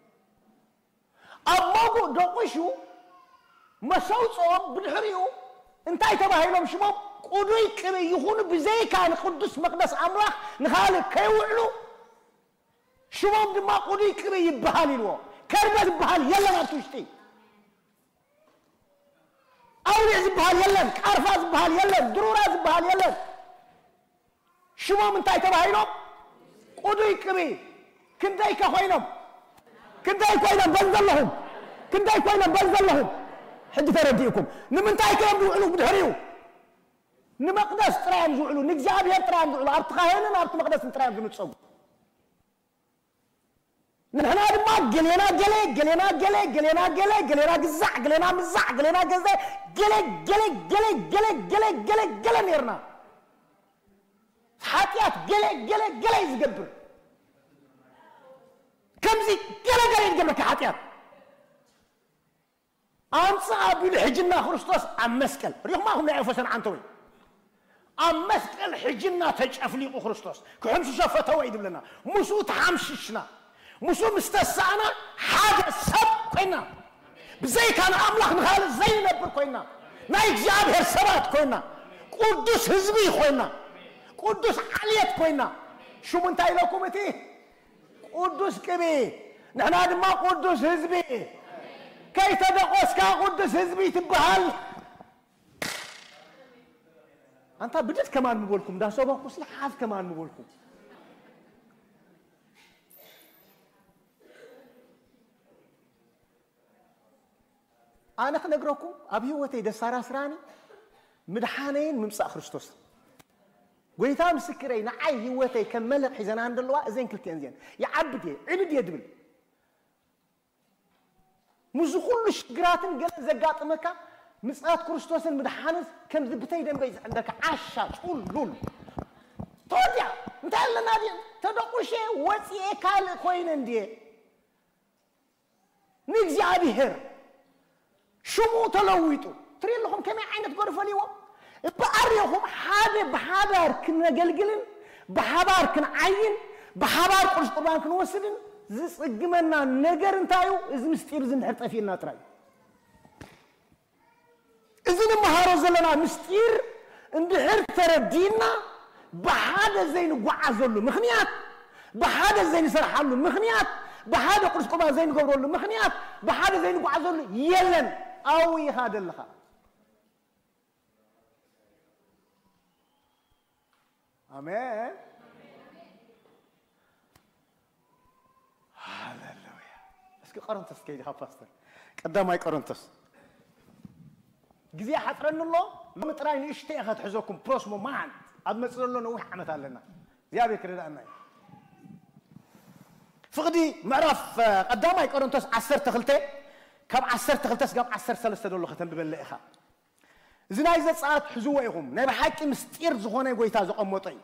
أبغى دقيشو مسوي صوب بالحريو انتهي تبعي لهم شباب قدوي كبي يخون بزي كان قدس مقدس أملاح نخالف كيوعلو شباب دما قدوي كبي يبهالي لو كربة يبهالي يلا ما تشتي أولي يبهالي يلا كارفة يبهالي يلا درورة يبهالي يلا شباب انتهي تبعي لهم قدوي كبي كنتي كخوينهم كنتي كوينهم بنزل لهم كنتي كوينهم بنزل لهم حد ترديكم نمنتاي كلام دوعلو بدهريو نمقدس ترام زوعلو نجابير ترام زوعلو ارتخاهنا ارت مقدس ترام بنتصو نحنا ما قلينا قلي قلينا قلي قلينا قلي قلينا قزع قلينا مزع قلينا قزع قلي قلي قلي قلي قلي قلي قلي نيرنا حاتيات قلي قلي قلي يزقبر كم زي قلي قلي يزقبر كحاتيات أنصاب الحجنا خريستوس عم مسكل ريح ما هم يعرفوا سن عنتوي عم مسكل حجنا تجأفليق خريستوس كحمش شافته ويد لنا مسو تحمششنا مسو مستسعنا حاجة سب كنا بزي كان أملاك نخال زي نبر كنا نايك جاب هالسبات كنا قدس هزبي كنا قدس عليت كنا شو من تاي لكم تي قدس كبي نحن هذا ما قدس هزبي كي تدقوس كقدس هزبي تبهال أنت بدت كمان مقولكم ده سوى قص لحاف كمان مقولكم أنا خنقرأكم أبي هو تيدا سارة سراني مدحانين ممسا خريستوس قويتا مسكري نعي هو تي كملق حزان عند الله زين كلتين زين يا عبدي عبدي يدبل مزو كل شجراتن قال زقات مكة مسألة كريستوس المدحانس كم زبتي دم بيز عندك عشا طول لول توديا انت قال لنا دي تدقوا شيء وسي كال كوين اندي نجزي عبيهر شمو تلويتو تري لهم كم عينة غرفة ليوا بأريهم حاجة بحابر كنا قلقلن بحابر كنا عين بحابر قرش قربان كنا وسدن زس الجمنا نجر انتايو إذا مستير زين حتى في الناتراي إذا المهارة زلنا مستير عند حرت تردينا بحاجة زين وعزلوا مخنيات بحاجة زين سرحلوا مخنيات بحاجة قرص قبا زين قبروا مخنيات بحاجة زين وعزلوا يلن أوي هذا اللخا آمين هاللويا اسكي قرنتس كيدي هاباستر قدام اي قرنتس غزي حطرن الله مطراي نشتي اخذ حزوكم بروسمو مان اد مصلو نو حمت علينا يا بكر دانا فقدي معرف قدام اي قرنتس عشرة تخلتي كم عشرة تخلتس قام عشرة ثلاثة دول ختم ببلئها زناي زصات حزو يهم ناي بحقي مستير زخونه غويتا زقمطي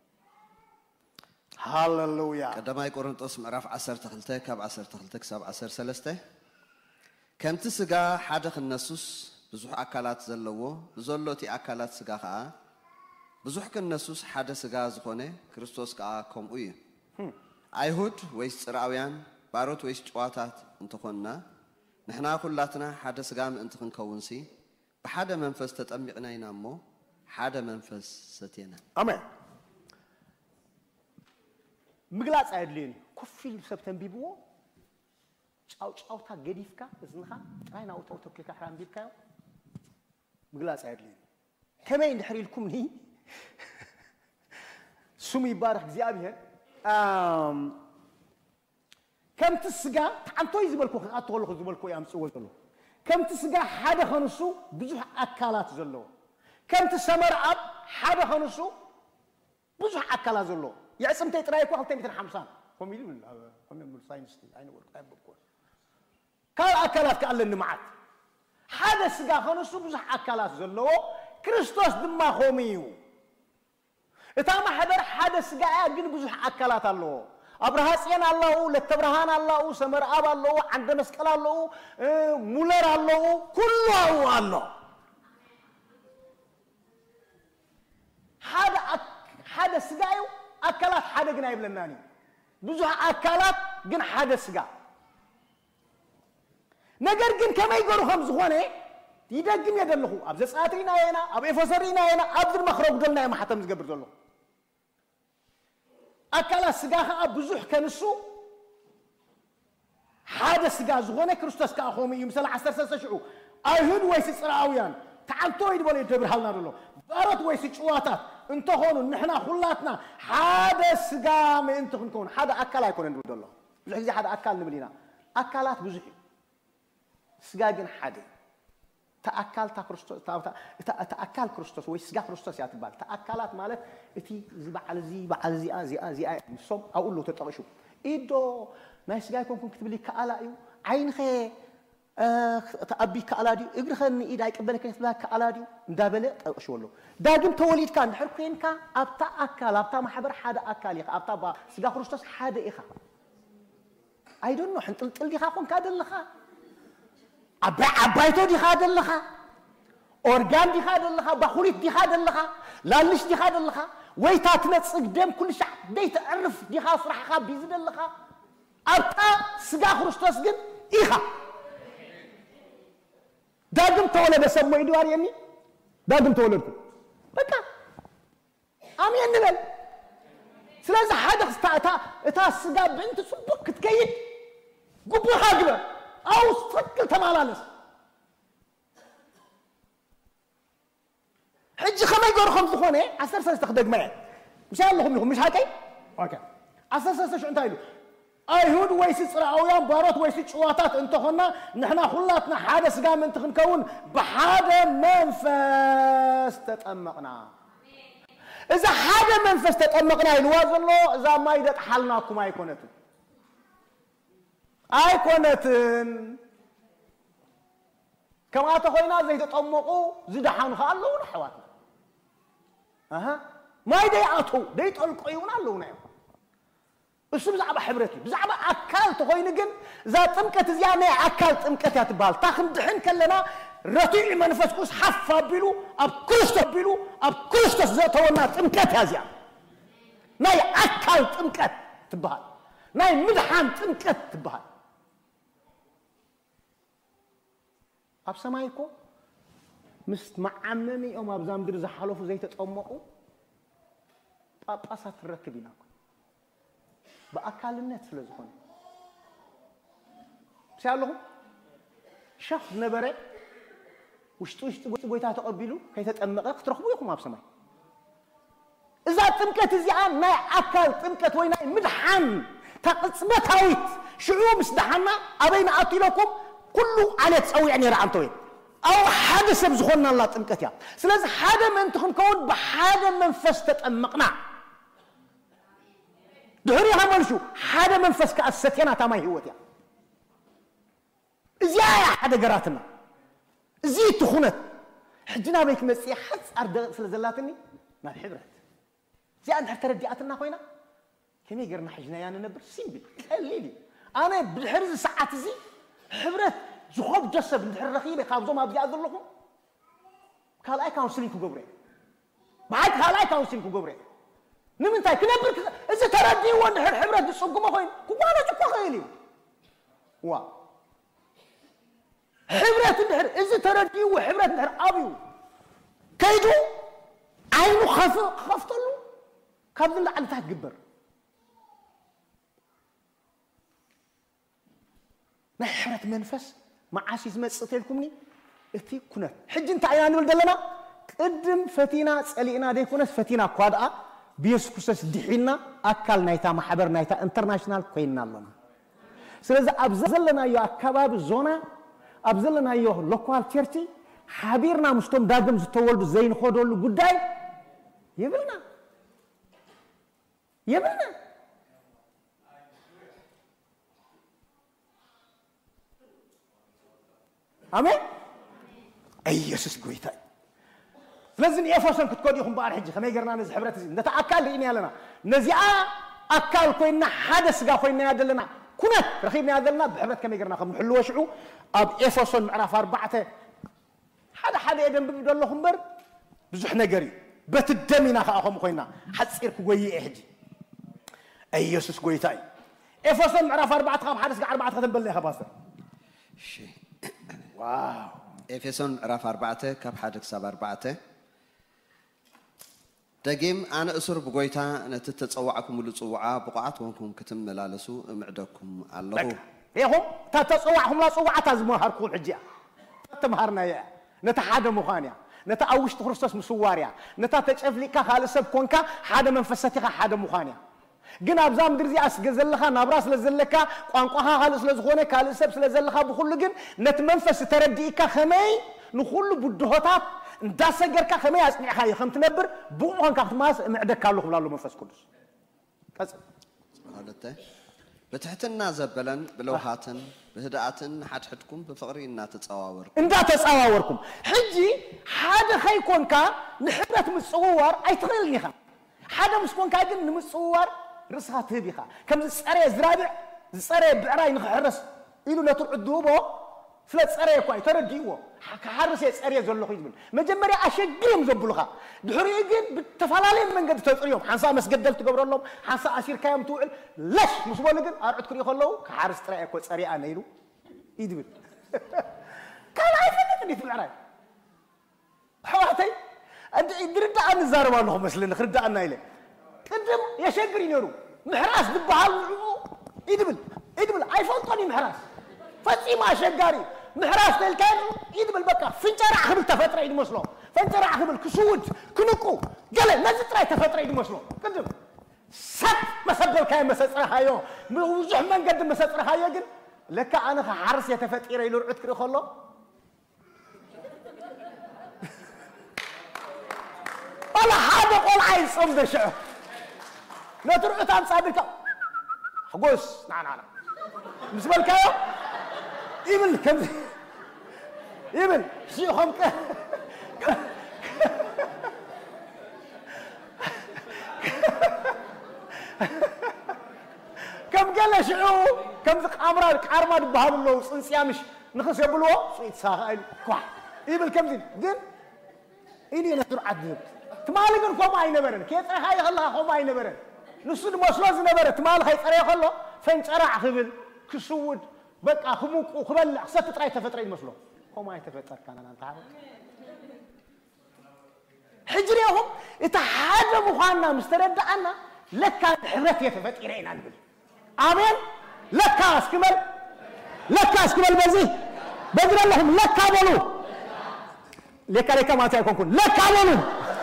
هاللويا قداماي قرنطوس معرف عشرة تخلته كاب عشرة تخلته كساب عشرة ثلاثة كمت سغا حدا خنسوس بزح اكلات زلوو زلوتي اكلات سغا خا بزح كنسوس حدا سغا زخونه كريستوس كا كومو ي ايهود ويس صراويان باروت ويس چواتات انتخوننا نحنا كلاتنا حدا سغا انت كنكونسي بحدا منفس تطمقناينا مو حدا منفس ستينا امين مغلاص عدلين كفيل سبتن بيبو ጫው ጫውታ ገዲፍካ እዝንኻ ጥራይ ናውታው ተክልካ ሕራም ቢልካዮ ምግላጽ አይደለም ከመይ እንድሕሪልኩም ኒ ስሙ ይባረክ እግዚአብሔር አም ከምቲ ስጋ ታንቶይ ዝበልኩ አትወልኩ ዝበልኩ ያምጽው ዘሎ ከምቲ ስጋ ሓደ ኸንሱ ብዙሕ አካላት ዘሎ ከምቲ ሰመርዓብ ሓደ ኸንሱ ብዙሕ አካላት ዘሎ يعصمتي ጥራይ እኮ ሁለት መቶ ሃምሳ ኮሚሊ ኮሚሊ ሳይንስ አይነ ወርቅ አይበቆ ካል አካላት ካለን ማዓት ሓደ ስጋ ኸንሱ ብዙሕ አካላት ዘለዎ ክርስቶስ ድማ ኾሚዩ እታ ማሕበር ሓደ ስጋ ግን ብዙሕ አካላት ኣለዎ አብርሃጽያን አላሁ ለተብርሃን አላሁ ሰመርዓብ አላሁ አንደ መስቀል አላሁ ሙለር አላሁ ኩሉ አላሁ ሓደ ሓደ ስጋዩ አካላት ሓደ ግን አይብለናኒ ብዙሕ አካላት ግን ሓደ ስጋ ነገር ግን ከመይ ገሩ ከም ዝኾነ ይደግም የደልኹ ኣብ ዘጻትሪና የና ኣብ ኤፈሰሪና የና ኣብ ድር መኽረብ ደልና የማሕተም ዝገብር ዘሎ አካላት ስጋ ኸ ብዙሕ ከንሱ ሓደ ስጋ ዝኾነ ክርስቶስ ካኾም እዩ ምሳሌ ዓሰርተ ሰለስተ ሽዑ አይሁድ ወይስ ጽራውያን ተዓልቶ ይድበል ይደብርሃልና ደሎ ባሮት ወይስ ጭዋታት እንተኾኑ ንሕና ሁላትና ሓደ ስጋ ምእንቲ ክንከውን ሓደ አካል አይኮነ እንድል ደሎ ብዙሕ ጊዜ ሓደ አካል ንብል ኢና አካላት ብዙሕ ስጋ ግን ሓደ ተአካል ታ ክርስቶስ ተአካል ክርስቶስ ወይ ስጋ ክርስቶስ ያትባል ተአካላት ማለት እቲ ዝበዓል ዚ በዓል ዚአ ዚአ ዚአ ሶም አውሎ ተጠቅሹ ኢዶ ናይ ስጋ ይኮንኩን ክትብል ይከኣላ እዩ ዓይንኸ ተአቢ ከኣላዲ እግርኸን ኢዳ ይቅበለከ ይስላ ከኣላዲ እንዳበለ ጠቅሽወሎ ዳግም ተወሊድካ እንድሕር ኮይንካ ኣብታ አካል ኣብታ ማሕበር ሓደ አካል ይኻ ኣብታ ስጋ ክርስቶስ ሓደ ኢኻ አይዶኖ ሕንጥልጥል ዲኻ ኮንካ ደለኻ አባይ አባይቶ ዲኻ ደለኻ ኦርጋን ዲኻ ደለኻ ባኹሪት ዲኻ ደለኻ ላልሽ ዲኻ ደለኻ ወይታ ትነጽግ ደም ኩል ሻዕ ደይት ዕርፍ ዲኻ ስራሕኻ ቢዝ ደለኻ ኣብታ ስጋ ክርስቶስ ግን ኢኻ ዳግም ተወለደ ሰሞ ይድዋር የኒ ዳግም ተወለድኩ በቃ አሜን ንበል ስለዚህ ሓደ ስታታ እታ ስጋ ብንት ጽቡቅ ክትከይድ ጉቡሃ ግበር አው ትክክል ተማላለስ ሕጂ ከመይ ገሩ ከም ዝኾነ ዓሰርተ ሰለስተ ክደግመ ምሻ ኣለኹም ኢኹም ምሽ ሓቀይ ኦኬ ዓሰርተ ሰለስተ ሽዑ እንታይ ኢሉ አይሁድ ወይስ ጽራውያን ባሮት ወይስ ጭዋታት እንተኾና ንሕና ሁላትና ሓደ ስጋ ምእንቲ ክንከውን ብሓደ መንፈስ ተጠመቕና እዛ ሓደ መንፈስ ተጠመቕና ኢልዋ ዘሎ እዛ ማይ ደጥሓልናኩም ኣይኮነትን ኣይኮነትን كما تخوينا زي تطمقوا زدحان خالو نحواتنا اها ما يديعتو دي طلقيون اللونا እሱ ብዛዕባ ሕብረቲ ብዛዕባ አካል ተኾይኑ ግን ዛ ጥምቀት እዚያ ናይ አካል ጥምቀት ያትባል ታኽንድሕን ከለና ረቲዕ መንፈስ ቅዱስ ሓፋ ቢሉ ኣብ ክርስቶስ ቢሉ ኣብ ክርስቶስ ዘተወና ጥምቀት ያዝያ ናይ አካል ጥምቀት ትባል ናይ ምድሓን ጥምቀት ትባል ኣብ ሰማይኮ ምስ መዓመሚኦም ኣብ ዛምድር ዝሓለፉ ዘይተጠመቁ ጳጳሳት ትረክብ ኢና በአካልነት ስለዝሆነ ሲያለሁ ሸፍ ነበረ ውሽጡ ውሽጡ ጎይታ ተቀቢሉ ከይተጠመቀ ክትረክቡ ይኹም ኣብ ሰማይ እዛ ጥምቀት እዚኣ ናይ አካል ጥምቀት ወይ ናይ ምድሓን ተቅጽበታዊት ሽዑ ምስ ደሓና አበይና አትይለኩም ኩሉ ዓለት ፀዊዕ ነይራ አንተወይ አው ሓደ ሰብ ዝኾንና ላ ጥምቀት ያ ስለዚህ ሓደ መንት ክንከውን ብሓደ መንፈስ ተጠመቅና دهري هملشو حدا منفس كأستينا تامي هوتيا زي حدا قراتنا زي تخونت حجنا بيك مسيح حس أرد سلزلاتني ما الحبرت زي أنت تردياتنا خوينا كم يقرنا حجنا يعني نبر سيمبل قليلي أنا بالحرز ساعات زي حبرت زخوب جسب الحر رخيبة خابزو ما بدي أذر لكم قال أي كونسلينكو قبري بعد قال أي كونسلينكو قبري نمنتاي كنبر اذا تردي ونحر حبرت الصوق ما خوين كوانا تكو خيلي وا حبرت النحر اذا تردي وحبرت النحر ابيو كيدو عينو خف خفتلو كابن على تحت قبر نحرت منفس مع عسيز مسطيلكمني اتي كنت حج انت عيان ولد لنا قدم فتينا صلينا دي كنت فتينا قادአ بيسكسس دحينا اكل نايتا محبر نايتا انترناشونال كوينا لنا ስለዚህ አብዘለና ዩ አካባቢ ዞና አብዘለና ዩ ሎካል ቸርች حبيرنا مستم داغم زتولد زين خودول ጉዳይ يبلنا يبلنا امين اي يسوس غويتا لازم يفوسن كتكوديهم بار حج خمي غرنا نز حبرت نتاكل لي يالنا نزيا اكل كوينا حدث غا كوينا يدلنا كنت رخيبنا يدلنا بحبرت كمي غرنا خم حلو وشعو اب افوسن معرف اربعه هذا حدا يدن بدلهم بر بزح نغري بتدمينا خاهم كوينا حصيرك غوي احجي اي يسوس غويتاي افوسن معرف اربعه خم حدث غا اربعه تنبل يا خباصه شي واو افسون راف أربعة كاب حدك سب أربعة دقيم أنا أسر بقويتا أنا تتصوعكم ولا تصوعا بقعات وانكم كتم ملالسو معدكم الله يهم تتصوعهم لا صوعات ازمو هركون حجيا تمهرنا يا نتحاد مخانيا نتاوش تخرصص مسواريا نتا تشفليكا خالصب كونكا حدا منفستيكا حدا مخانيا ግን አብዛ ምድር ዚ አስገዘልኻ ናብራስ ለዘለካ ቋንቋኻ خالص ለዝኾነ ካልሰብ ስለዘለኻ በኩሉ ግን ነት መንፈስ ተረዲኢካ ከመይ ንኹሉ ቡድሆታት እንዳሰገርካ ከመይ አጽኒዕኻ ይኸም ትነብር ቡኡን ካፍትማስ ምዕደካሉ ብላሉ መንፈስ ቅዱስ ቀጽ ማለት በትሕትና ዘበለን ብለውሃትን በህዳአትን ሓድሕድኩም በፍቅሪና ተጻዋወር እንዳ ተጻዋወርኩም ሕጂ ሓደ ኸይኮንካ ንሕብረት ምጽዋር አይትኽልኒኻ ሓደ ምስኮንካ ግን ንምጽዋር رسها تبيخا كم زصري زرابع زصري بعراي نخحرس إلو نترعدوبو فلات صري كواي ترديو كحرس يصري زلخو يزبل مجمري اشغيم زبلخا دحري جن بالتفالالين من قد تصريهم حنسا مسجدل تقبرلهم حنسا اسير كايم توعل لش مسبول جن ارعد كري خلو كحرس ترى كو صري انا يلو يدبل كان عايفنك دي في العراي حواتي ادي درد عن زاروا لهم مثل خرد عنا يله قدم يشجر ينورو محراس دبحال يدبل يدبل ايفلطني محراس فصي ما شجاري محراس تلكان يدبل بقى فنجرع خبل تفطر يد مسلو فنجرع خبل كسود كنقو قال نزت راي تفطر يد مسلو قدم سب مسبل كاي مسصر هايو موزح من قدم مسصر هايو قال لك انا حارس يتفطر يلو رعد كري خلو ولا هذا قول عين صمد شعر لا ترقط عن صابرك حقوس نعم نعم بالنسبة لك يبل كم يبل شيخهم ك كم قال شعو كم ذق أمرار كعرماد بهاب الله وصنسيامش نخص يبلوه صيد ساهل كوح يبل كم ذي قل إني لا ترعد ذب تمالقن كوم عين برن كيف هاي الله كوم عين برن نسود مسلوز نبرت مال هاي طريق الله فنجرع خبل كسود بقى خموك وخبل ست طري تفطري مسلو هو ما يتفطر كان انا انت عارف حجريهم يتحاجم مخانا مسترد عنا لك حرت يتفطرين انبل امين لك اسكمل لك اسكمل بزي بدر لهم لك بلو لك لك ما تكون لك بلو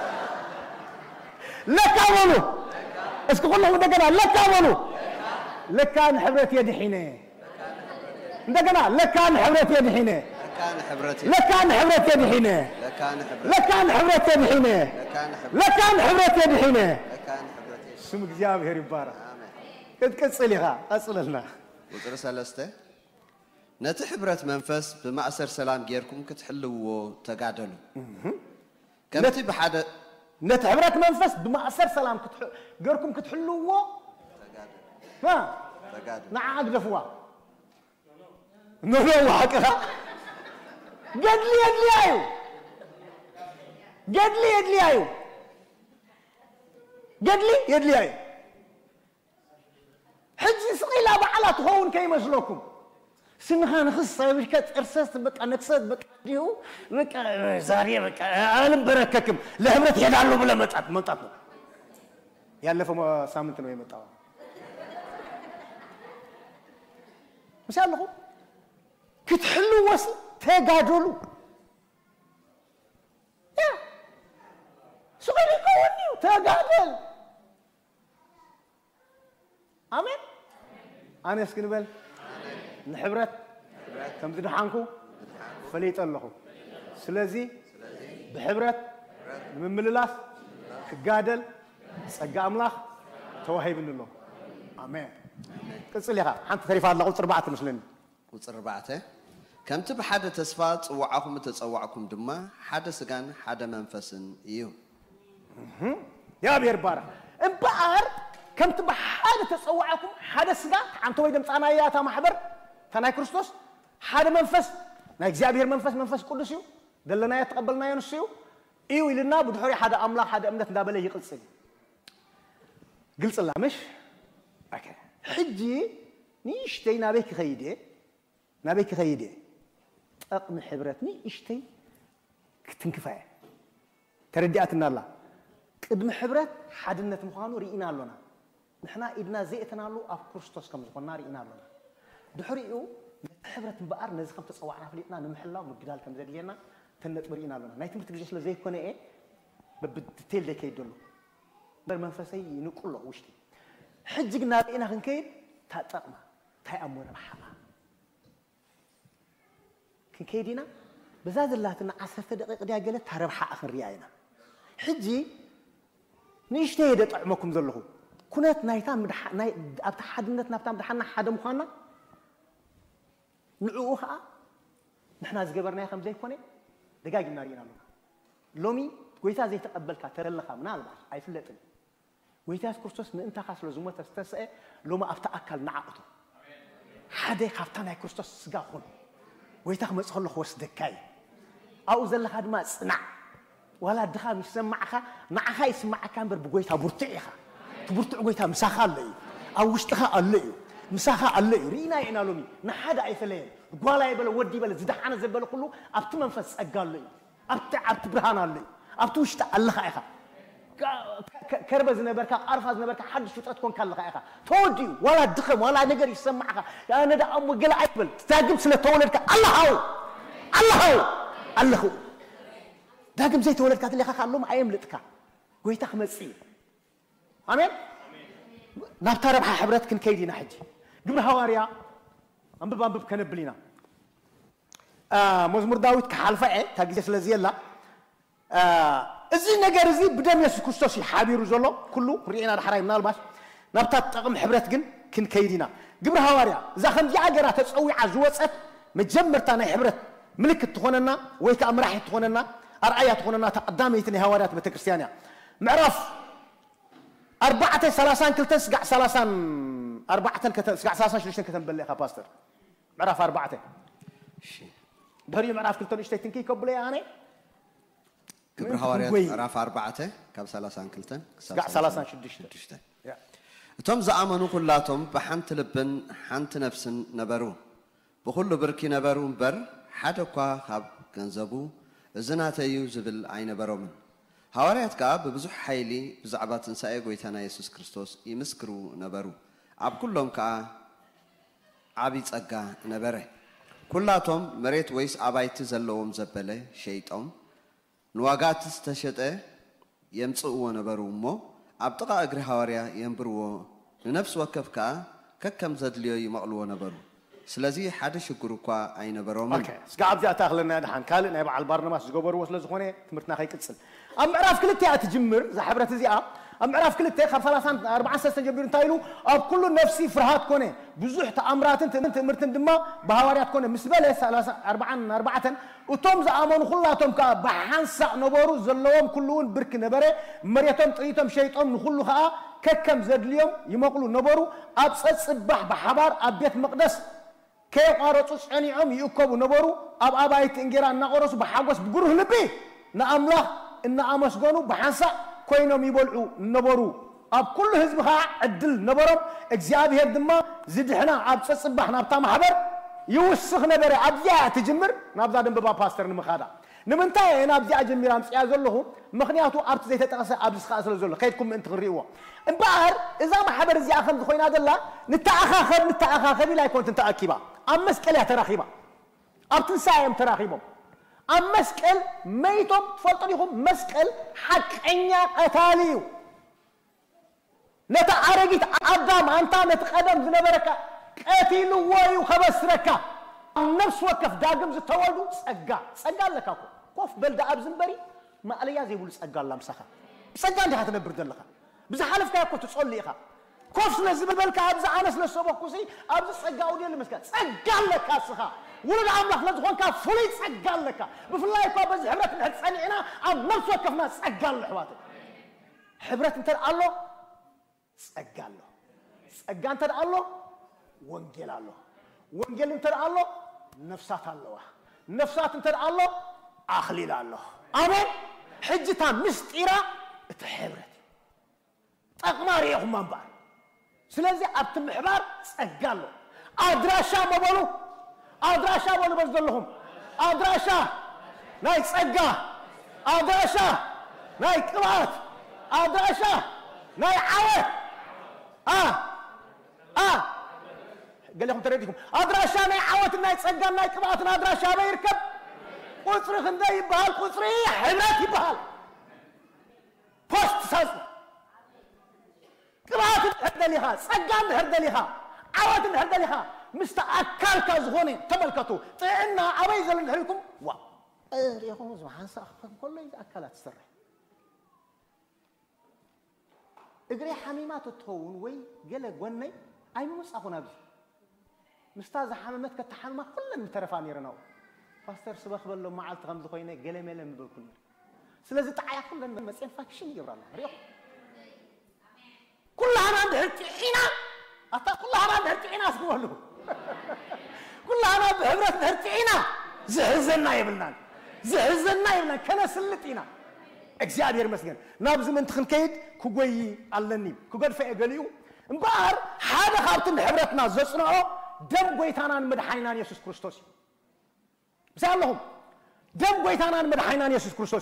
لك بلو اسكو كلهم دقنا لك امنوا لك كان حبرت يد حينه دقنا لك كان حبرت يد حينه لك كان حبرت يد حينه لك كان حبرت يد حينه لك كان حبرت يد حينه سم እግዚአብሔር ይባረክ ከትከጽልኻ አጽለልና ወጥረ ሰለስተ ነቲ ሕብረት መንፈስ በማእሰር ሰላም ጌርኩም ክትሕልዎ ተጋደሉ ከምቲ በሓደ نت حبرت منفس بمأسر سلام كتح جركم كتحلوه ها نعاد دفوا نلو هكذا قد لي قد لي ايو قد لي قد لي ايو قد لي قد لي ايو حج صغيلة بعلات هون كي مجلوكم سنها نخص بك ارسست بك نكسد بك ديو بك زاريه بك انا برككم لهمرت يدالو بلا مطات مطات ያለፈው ሳምንት ነው የመጣው مسالخو كتحلوا وصل تقادلوا يا سؤالي كوني وتقادل آمين أنا أسكن بال نحبرت كم تدو حانكو فليت الله سلازي بحبرت من مللاس تقادل سقى أملاخ توهي من الله آمين كنسل يا خا حنت ثريفات الله قلت ربعة مسلمين قلت ربعة كم تب حدا تسفات وعاكم تتصوعكم دما حدا سجان حدا منفسن إيو يا بير بارا إمبار كم تب حدا تتصوعكم حدا سجان عم توي دم أنا يا تام حبر ثنا كريستوس حدا منفس نجزي بير منفس منفس كل شيء دلنا يتقبلنا ينسيو إيو لنا بدحوري حدا أملاك حدا أمنت دابله يقلصي قلت الله مش أوكي حجي نيشتي نابيك خيدي نابيك خيدي أقم حبرتني إشتي تنكفاية تردياتنا الله قدم حبرت حدنا مخانو رئينا لنا نحنا إدنا زيتنا له أف كريستوس كم زقنا رئينا لنا دحريو حبرت بقار نزخ تصوعنا فليتنا نمحلا مقدال كم زدلينا تنت برئينا لنا نايتم تجلس لزي كونه إيه ببدتيل ده كيدلو برمنفسي نقوله وشتي حجنا بينا خنكيد تاتقما تأمونا محما كنكيدنا بزاد الله تنا عشرة دقائق دي قالت تهرب حق آخر رياينا حجي نيشتهي طعمكم ذلهم كنت نايتان مدح ناي أبتحدنت نبتان مدحنا حدا مخانا نعوها نحنا زجبرنا خمس زي كوني دقائق نارينا لنا لومي قويتا زي تقبلك ترى لك من هذا أي فلتني ويتاس كريستوس من أنت خاص لزومة تستسئ لو ما أفتأكل نعقته حدا خافتنا كريستوس سجاخون ويتاخ مسخل خوس دكاي أو زل هاد ما صنع ولا دخا مش سمعها معها يسمع كان بربقويتها برتعها تبرتع قويتها مساخة اللي أو وشتها اللي مساخة اللي رينا ينالوني نحدا أي فلين قوالا يبلا ودي بلا زدحنا زبلا كله أبت منفس أقال لي أبت أبت برهان اللي أبت وشتا الله إخا كربز نبركا أرفز نبركا حد شو تكون كله إخا تودي ولا دخم ولا نجر يسمعها أنا ده أم وجل عقبل تاجم سلا تولدك الله هو الله هو الله هو تاجم زي تولدك اللي خا خلهم عيم لتك قويت خمسين آمين نبترب حبرتك كيدينا حجي قبل هواريا أم بب أم بب كنبلينا آه مزمور داوود كحالفة إيه تاجي سلازي الله آه إزاي نجار إزاي بدم يسوع كريستوس حبير وزلوا كله رينا الحرايم نالباس نبتة تقم حبرتكن كن كيدينا قبل هواريا إذا خم جاجرة تسوي عزوات متجمر تاني حبرت ملك تخوننا ويك أمرح تخوننا أرأي تخوننا تقدامي يتني هواريات بتكريستيانيا معرف أربعة ثلاثان كل تسقع ثلاثان أربعة كت سقع ثلاثان شلون كتب بالله خباستر معرف أربعة دهري معرف كل تنو اشتيتن كي قبل يعني كبر هواريات عرف أربعة كم ثلاثان كلتن سقع ثلاثان شدشت توم زعمانو كلاتهم بحنت لبن حنت نفسن نبرو بخلو بركي نبرو بر حدا كوا خاب جنزبو زناتيو زبل عين برومن هواريات كاب ببزح حيلي بزعبات نسائق ويتانا يسوس كريستوس يمسكرو نبرو عب كلهم كا عبيد أجا نبره كلاتهم مريت ويس عبايت زلهم زبله شيطهم نواقات استشهده يمسقوا نبرو مو أبتقى أجر هواريا ينبرو لنفس وكف كا ككم زد ليه يمقلوا نبرو سلازي حدا شكرو كوا عين برومن اوكي سقعب زي اتاخلنا دحان كالن اي بعل برنامج زغبروا وسلا زخونه تمرتنا خي قصل ام عراف كلتي تجمر ز حبرت زي ام عراف كلتي خمسة أربعة سنه جبر انتايلو اب كل نفسي فرهات كونه بزح تامرات انت تمرتن دما بهواريات كونه مسبله ثلاثة أربعة أربعة وتوم زامن كلاتهم كا بحنسا نبرو زلوم كلون برك نبره مريتهم طريتهم شيطان نخلو خا ككم زد اليوم يمقلوا نبرو اب صبح بحبار اب بيت مقدس كيف قارصوس عنيهم يكبوا نبرو أب أبايت إنجرا نقرص بحاجس بجروه لبي نأمله إن أمسجونو بحنسا كوينهم يبلعوا نبرو أب كل حزبها عدل نبرم إجزاء بهذا الدم زد إحنا أب تصبح نبتام حبر يوسخ نبرة أبدأ تجمر نبدأ دم بابا باستر نمخادا نمنتهي هنا أبدأ أجمر أمس يازلهم مخنياتو أب تزيد تقص أب سخاس لزول خيركم أنت غريوة إمبار إذا ما حبر زي أخذ خوينا هذا الله نتأخر نتأخر لا يكون أنت أكيبا أمس كلها تراخيبا أبتنسايم تراخيبهم أم مسكل ميتهم تفلطنيهم مسكل حقنيا قتاليو نتا أرجيت أدم أنت نتقدم زنبركا قتيل وايو خبسركا النفس وقف داقم زتوالدو سأقا سأقا لك أكو كوف بلد أب زنبري ما عليا زي يقول سأقا الله مسخا سأقا لي هاتنا بردن لك بزا حالف كاكو تسأل لي إخا كوف سلزبل بالك أبزا أنس للصبح كوسي أبزا سأقا ودي اللي مسكا سأقا لك أسخا ولد عملك لتخون كا فليت سأقا لك بفلاي كوف بز حبرت نحن تسألينا عم نفس وقفنا سأقا لحواتي حبرت انت الله سأقا له سأقا انت الله وانجل الله وانجل انت الله نفسات الله نفسات انت الله أخليل الله آمين حجتها مستيرة تحبرت أقماري يهم منبار سلازي أبتم حبار سأقا له أدراشا ما بولو أدراشا بولو بزدل لهم أدراشا ناي سأقا أدراشا ناي كرات أدراشا ناي عوة آه آه قال لهم تريدكم أدراشا ناي عوة ناي سأقا ناي كرات أدراشا بيركب قصري خندي يبهال قصري حبرات يبهال بوست سازنا كرات هرد لها سأقا هرد لها عوة هرد لها مستأكل كازغوني تملكتو طعنا عويزة لنهلكم وا ريحهم زمان سأخفن كله إذا أكلت سرح إقري حميمات التهون وي قلق وني أي مس أخونا بي مستاذ حمامات كتحلمة كلها مترفاني رناو فاستر سبخ بلو معالت غمز خويني قلي ميلا مبل كلنا سلازي تعايا كلها مسئل فاكشين يبرانا ريح كلها أنا عند هرتعينا أتا كلها أنا عند هرتعينا أسموه له كلها أنا بهبرة هرتعينا زهزنا يبلنا زهزنا يبلنا كنا سلتينا እግዚአብሔር ይመስገን ናብዝ ምን ትኽን ከይድ ኩጎይ አለኒ ኩገድ ፈገሊው እምባር ሓደ ካብትን ሕብረትና ዘጽንዖ ደም ጎይታናን መድኃኒናን ኢየሱስ ክርስቶስ ብዛለሁም ደም ጎይታናን መድኃኒናን ኢየሱስ ክርስቶስ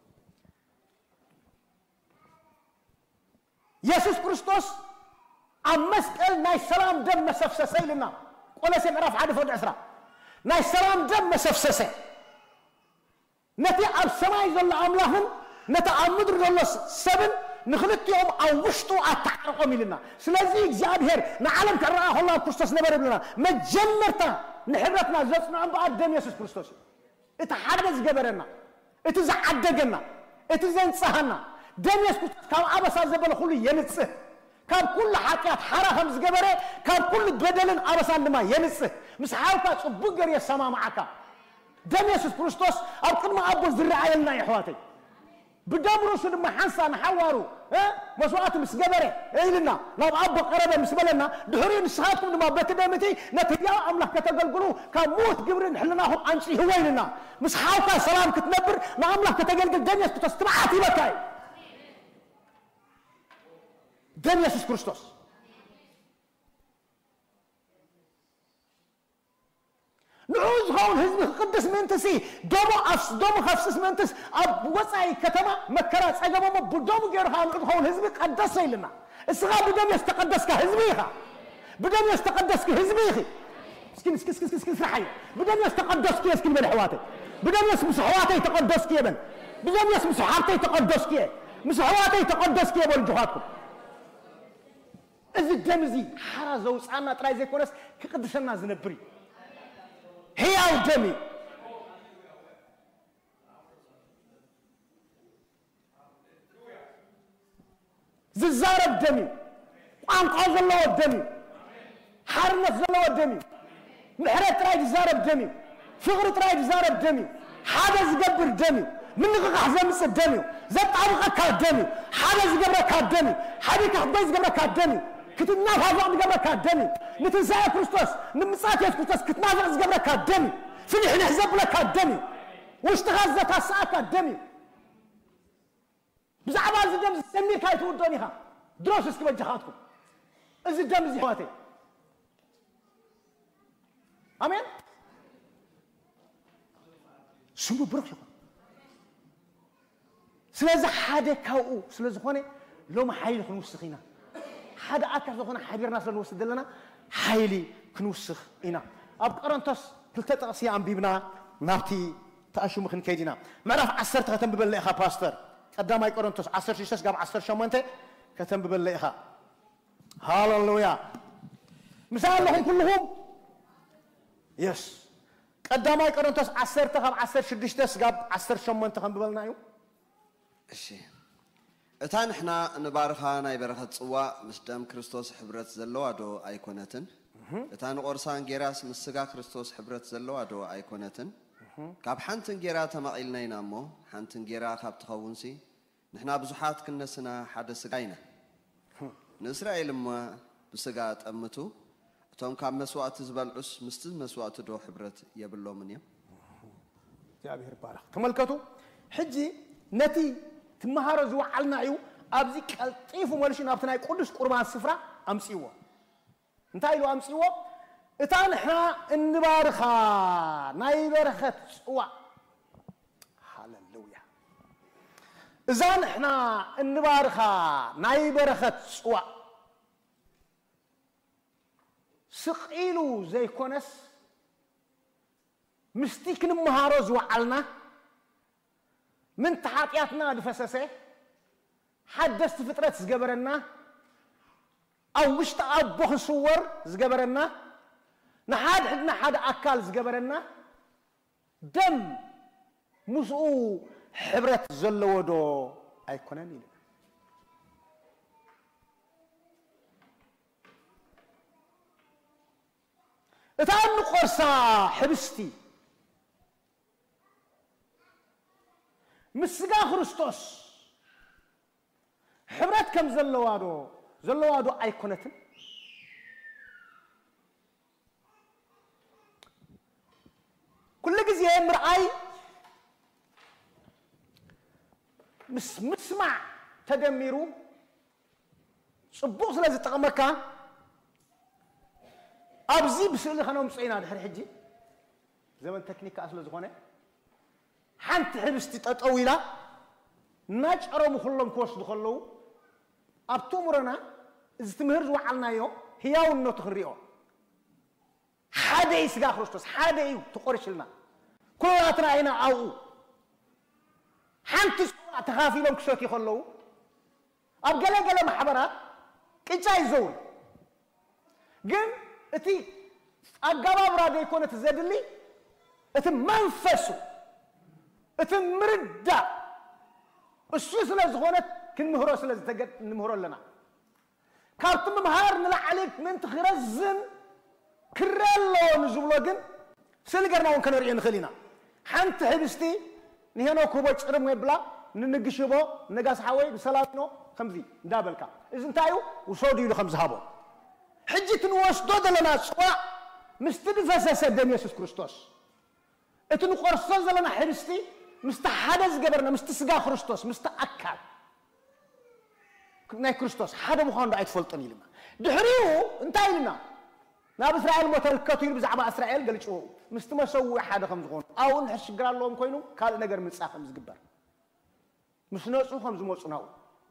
ኢየሱስ ክርስቶስ አመስቀል ናይ ሰላም ደም መሰፍሰሰይልና ቆለሴ ምዕራፍ ሓደ ፍቅዲ ዕስራ ናይ ሰላም ደም መሰፍሰሰ ነቲ ኣብ ሰማይ ዘሎ ኣምላኽን نتا أمدر الله سبن نخلط يوم أو وشتو أتعرقهم لنا سلازي إجابير نعلم كراه الله كريستوس نبرر لنا مجمرتا نحبتنا زفنا عن بعد دم يسوع كريستوس اتحدث جبرنا اتزعدجنا اتزنصهنا دم يسوع كم أبى سازبل خلي ينصه كم كل حاجات حرام زجبره كم كل بدل أبى سندما ينصه مسحاوك صبغر يسمع معك دم يسوع كريستوس أو كل ما أبو زرع لنا يا إخواتي بدم رسول ما حنسى نحوارو ها مسوات مسجبره اي لنا لو ابو قربه مسبلنا دهرين ساعتكم لما بتدمتي نتيا املاك كتغلغلو كموت جبرين حلناهم انشي هو لنا مش حاوكا سلام كتنبر ما املاك كتغلغل دنيا تستبعات بكاي دم يسوع كريستوس نعوز هون هزم قدس منتسي دومو أفس دومو خفسس منتس أب وسعي كتما مكرات أجمع ما بدوم غير هون هون هزم قدس لنا الصغار بدهم يستقدس كهزميها بدهم يستقدس كهزميخي سكين سكين سكين سكين سكين حي بدهم يستقدس كي سكين من حواتي بدهم يسمس حواتي يتقدس كي من بدهم يسمس حواتي يتقدس كي مس حواتي يتقدس كي بول جهاتكم إذا الدمزي حرزوس أنا تراي زي كونس كقدسنا زنبري هي أو دمي زلزال الدمي وأنقاذ الله الدمي حرنة الله الدمي محرة رايد زار الدمي فغرة رايد زار الدمي حاجة زقبر الدمي من نقق حزام الدمي زبط عبقى كالدمي حاجة زقبر كالدمي حاجة كحبي زقبر كالدمي كتنا هذا زقبر كالدمي نتنسى كريستوس نمسات يا كريستوس كتنا هذا زقبر كالدمي فين إحنا حزب لك الدمي واشتغل ذات الساعة الدمي بزعبال الدم سمي كاي تودونيها دروس اسكب جهاتكم از الدم زيواتي امين شنو بروح سلازة حدا كاو سلازة خوني لو ما حيل خنوسخينا حدا اكثر خونه حبير ناس نوسد لنا حيلي كنوسخ انا اب قرنتس كلتا تقصي عم بيبنا نابتي تأشو مخن كيدينا معرف عسر تختم ببلي إخا باستر قدام أي كورنتوس عسر شيشس قام عسر شمانته كتم ببلي إخا هاللويا مثال لهم كلهم يس قدام أي كورنتوس عسر تخم عسر شدشتس قام عسر شمانته خم ببلنا يو እሺ እታ ንሕና ንባርኻ ናይ በረኸት ጽዋ ምስ ደም ክርስቶስ ሕብረት ዘለዋ ዶ ኣይኮነትን እታ ንቆርሳን ጌራስ ምስ ስጋ ክርስቶስ ሕብረት ዘለዋ ዶ ኣይኮነትን ካብ ሓንትን ጌራ ተማቒልና ኢና እሞ ሓንትን ጌራ ካብ ትኸውንሲ ንሕና ብዙሓት ክነስና ሓደ ስጋ ኢና ንእስራኤል እሞ ብስጋ ጠምቱ እቶም ካብ መስዋዕቲ ዝበልዑስ ምስቲ መስዋዕቲ ዶ ሕብረት የብሎምን እዮም እግዚአብሔር ባረክ ተመልከቱ ሕጂ ነቲ تمهارو زوعلنا يو أبزي كالطيفو مالشي نابتناي قدس قربان سفرة أمسيوه انتهي لو أمسيوه اتان احنا النبارخة ناي برخة سوا هاللويا ازان احنا النبارخة ناي برخة سوا سقيلو زي كونس مستيك نمهارو زوعلنا من تحاتياتنا دفسسه حدثت فترة زجبرنا أو مش تأبوه صور زجبرنا نحاد حدنا حد أكل زجبرنا دم مسؤ حبرة زل ودو أيقونني اتعامل قرصا حبستي مسجا خريستوس حبرات كم زلوادو زلوادو أيقونتن كل جزء مرعي مس مسمع تدميرو صبوص لازم تقمركا أبزي بسؤال خنوم صعينا ده حجي زمن تكنيك أصله زخانة حنت حبستي تطويلة ناجرو مخلم كوش دخلو أبتمرنا إذا تمهرج وعلنا يو هي ونو تخريو حدا يسقى خريستوس حدا يو تقرش لنا كلنا هنا أو حنت تخافي لهم كشوتي خلو أبقى قال محبرات كيجاي زون جن أتي أجابة برادة يكون تزدد لي أتي منفسه اتمردا السوس لازغونت كن مهروس لازتقد نمهرو لنا كارتم مهار نلع عليك من تخرزن كرالو نزولوغن سلقرنا ونكن رئين خلينا حنت حبستي نهينو كوبو تشرم ويبلا ننقشبو نقاس حاوي بسلاتنو خمزي دابلكا إذن تايو وصودي يلو خمز هابو حجة نواسدو دلنا سوا مستدفة سدن يسوس كريستوس اتنو قرصان زلنا حبستي مستحدث جبرنا مستسقى خريستوس مستأكل ناي كريستوس حدا مخان بعيد فلتني لنا دحريو انتهي لنا ناب إسرائيل متركتوا بزعباء إسرائيل قال شو مستما سوي حدا خمس غون أو نحش قرال لهم كوينو قال نجر من ساخ خمس جبر مش ناقصو خمس موت صناو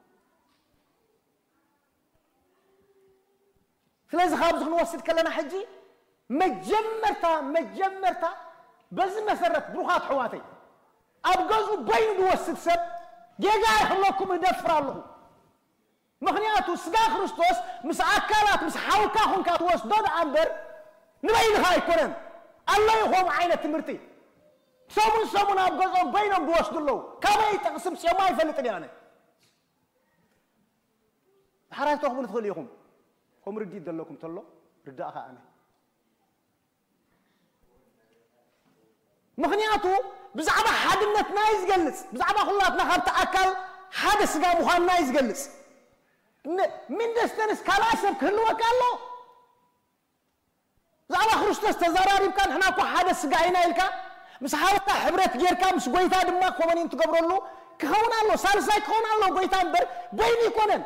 فلازم خابز خنوسد كلنا حجي مجمرتا مجمرتا بس مسرت بروحات حواتي أبغزو بين دوسد سب جاي خلوكم يدفر الله مخنياتو سدا خريستوس مس أكلات مس حاوكا هونكا توسدود أمبر نبين هاي كورن الله يخوم عينة تمرتي سامون سامون أبغزو بينهم دوسد الله كما يتقسم سيما يفلت لي أنا حرايتو هم ندخليهم هم ردي دلكم تلو رداها أنا مخنياتو بزعبة حدمت نايز جلس بزعبة خلاتنا خبت أكل حدث قام مخان نايز جلس من دستنس كلاسب كله وكله زعبة خرجتس تزاراري كان احنا كو حدث قاينا إلكا مس حاولت حبرت غيركا مس قويتا دما كومانين تقبروا له كهونا له سالساي كهونا له قويتا بر بيني كونن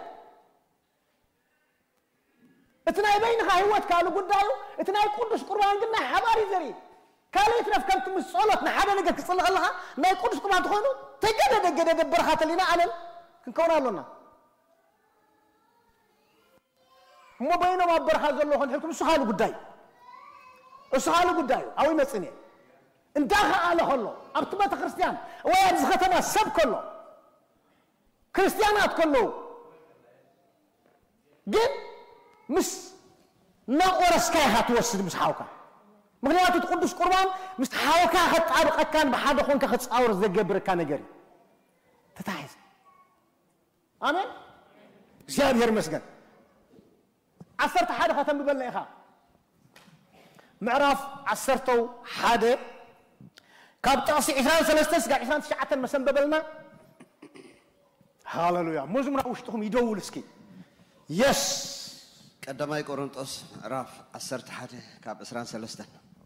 اتناي بينها هوت قالوا قدايو اتناي قدس قربان قلنا حباري زري كالو يترف كنت مسؤولت نحدا نجا كصلح لها ما يقولش كما تخونوا تجد دجد دبرخات لنا على كنكون لنا مو بينما برخات زلوهن حكم سو حالو قداي اسهال قدايو او يمصني انداخ على خلو ابتبت كريستيان ويا زختنا سب كله كريستيانات كله جد مش نقرس كاي هتوسد مش حاوكا مغنياتو تقدس قربان مش حاوكا هتطابق كان بحد خونك ختصاور زجبر كان نجري تتعيز امين እግዚአብሔር ይመስገን عشرة حدا ختم ببلنا إخا معرف عشرتو حدا كابتاسي عشرين ثلاثة قاعد عشرين تسعة مسن ببلنا هاللويا مزمنا وشتهم يدول سكي يس قدما قرنطس معرف عشرة حدا كاب عشرين ثلاثة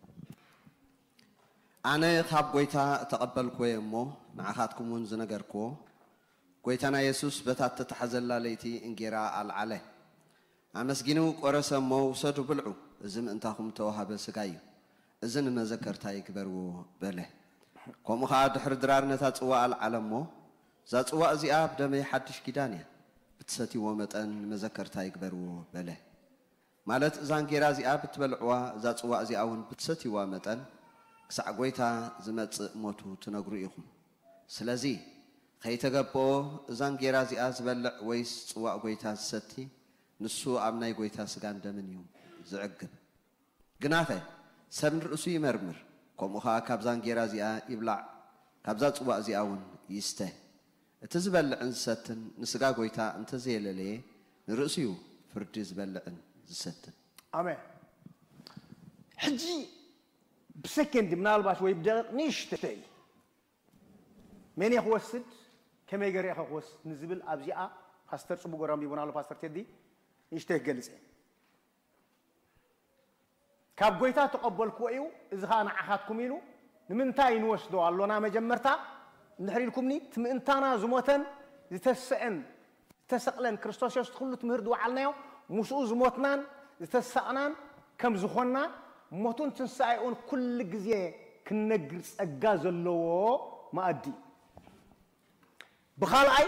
أنا خاب قويتا تقبلكو يمو نعخاتكم ونز نجركو قويتنا يسوس بتات تتحزل ليتي انجرا على عليه أمسجنو قرصة موسد بلعو إذن أنتهم توهب سجايو إذن ما ذكرتها يكبروا بله كم خاد حردرار نتاتوا على علمه ذات سواء زياب دم يحدش كدانيا بتستي ومت أن ما ذكرتها يكبروا بله مالت زانجرا زياب تبلعوا ذات سواء زياون بتستي ومت أن سعقويتها زمت موتو تنقريهم سلازي خيتجبو زانجرا زياب زبلع ويس سواء قويتها ستي نسو أبناء قويتها سجان دمنيوم زعجب جناته سبن رؤسي مرمر كم خا كابزان جرازيا يبلع كابزات وازي أون يسته تزبل عن ستن نسجا قويتها أنت زي للي نرؤسيو فرد زبل عن ستن آمين حجي بسكند من الباش ويبدأ نيشتي من يخوض سد كم يجري يخوض نزبل أبزيا فاستر سبوا قرام بيبون على فاستر تدي يشتهي جلسة كاب قويتا تقبل كويو إذا خان عخاتكم يلو نمنتاين وسدو اللونا مجمرتا نحري لكم ني تمنتانا زموتن يتسأن تسألن كريستوس يستخلوا تمهردو علنايو مسؤول زموتنان يتسأنان كم زخونا موتون تنسايون كل جزية كنجلس أجاز اللو ما أدي بخالعي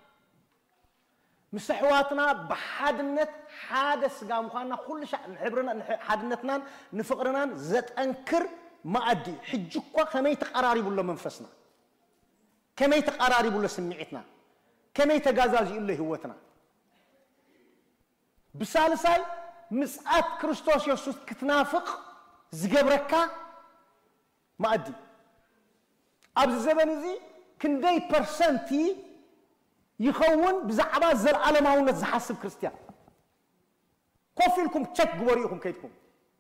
مسحواتنا بحادنت حادث قام خانا كل شيء نحبرنا حادنتنا نفقرنا زت أنكر ما أدي حجكوا كما يتقراري ولا منفسنا كما يتقراري ولا سمعتنا كما يتجازاج إلا هوتنا بسالساي مسأت كريستوس يسوع كتنافق زجبركا ما أدي أبز الزمن زي كندي برسنتي يخون بزعبات زل على ما هو نزحسب كريستيان كوفيلكم تشك جواريكم كيدكم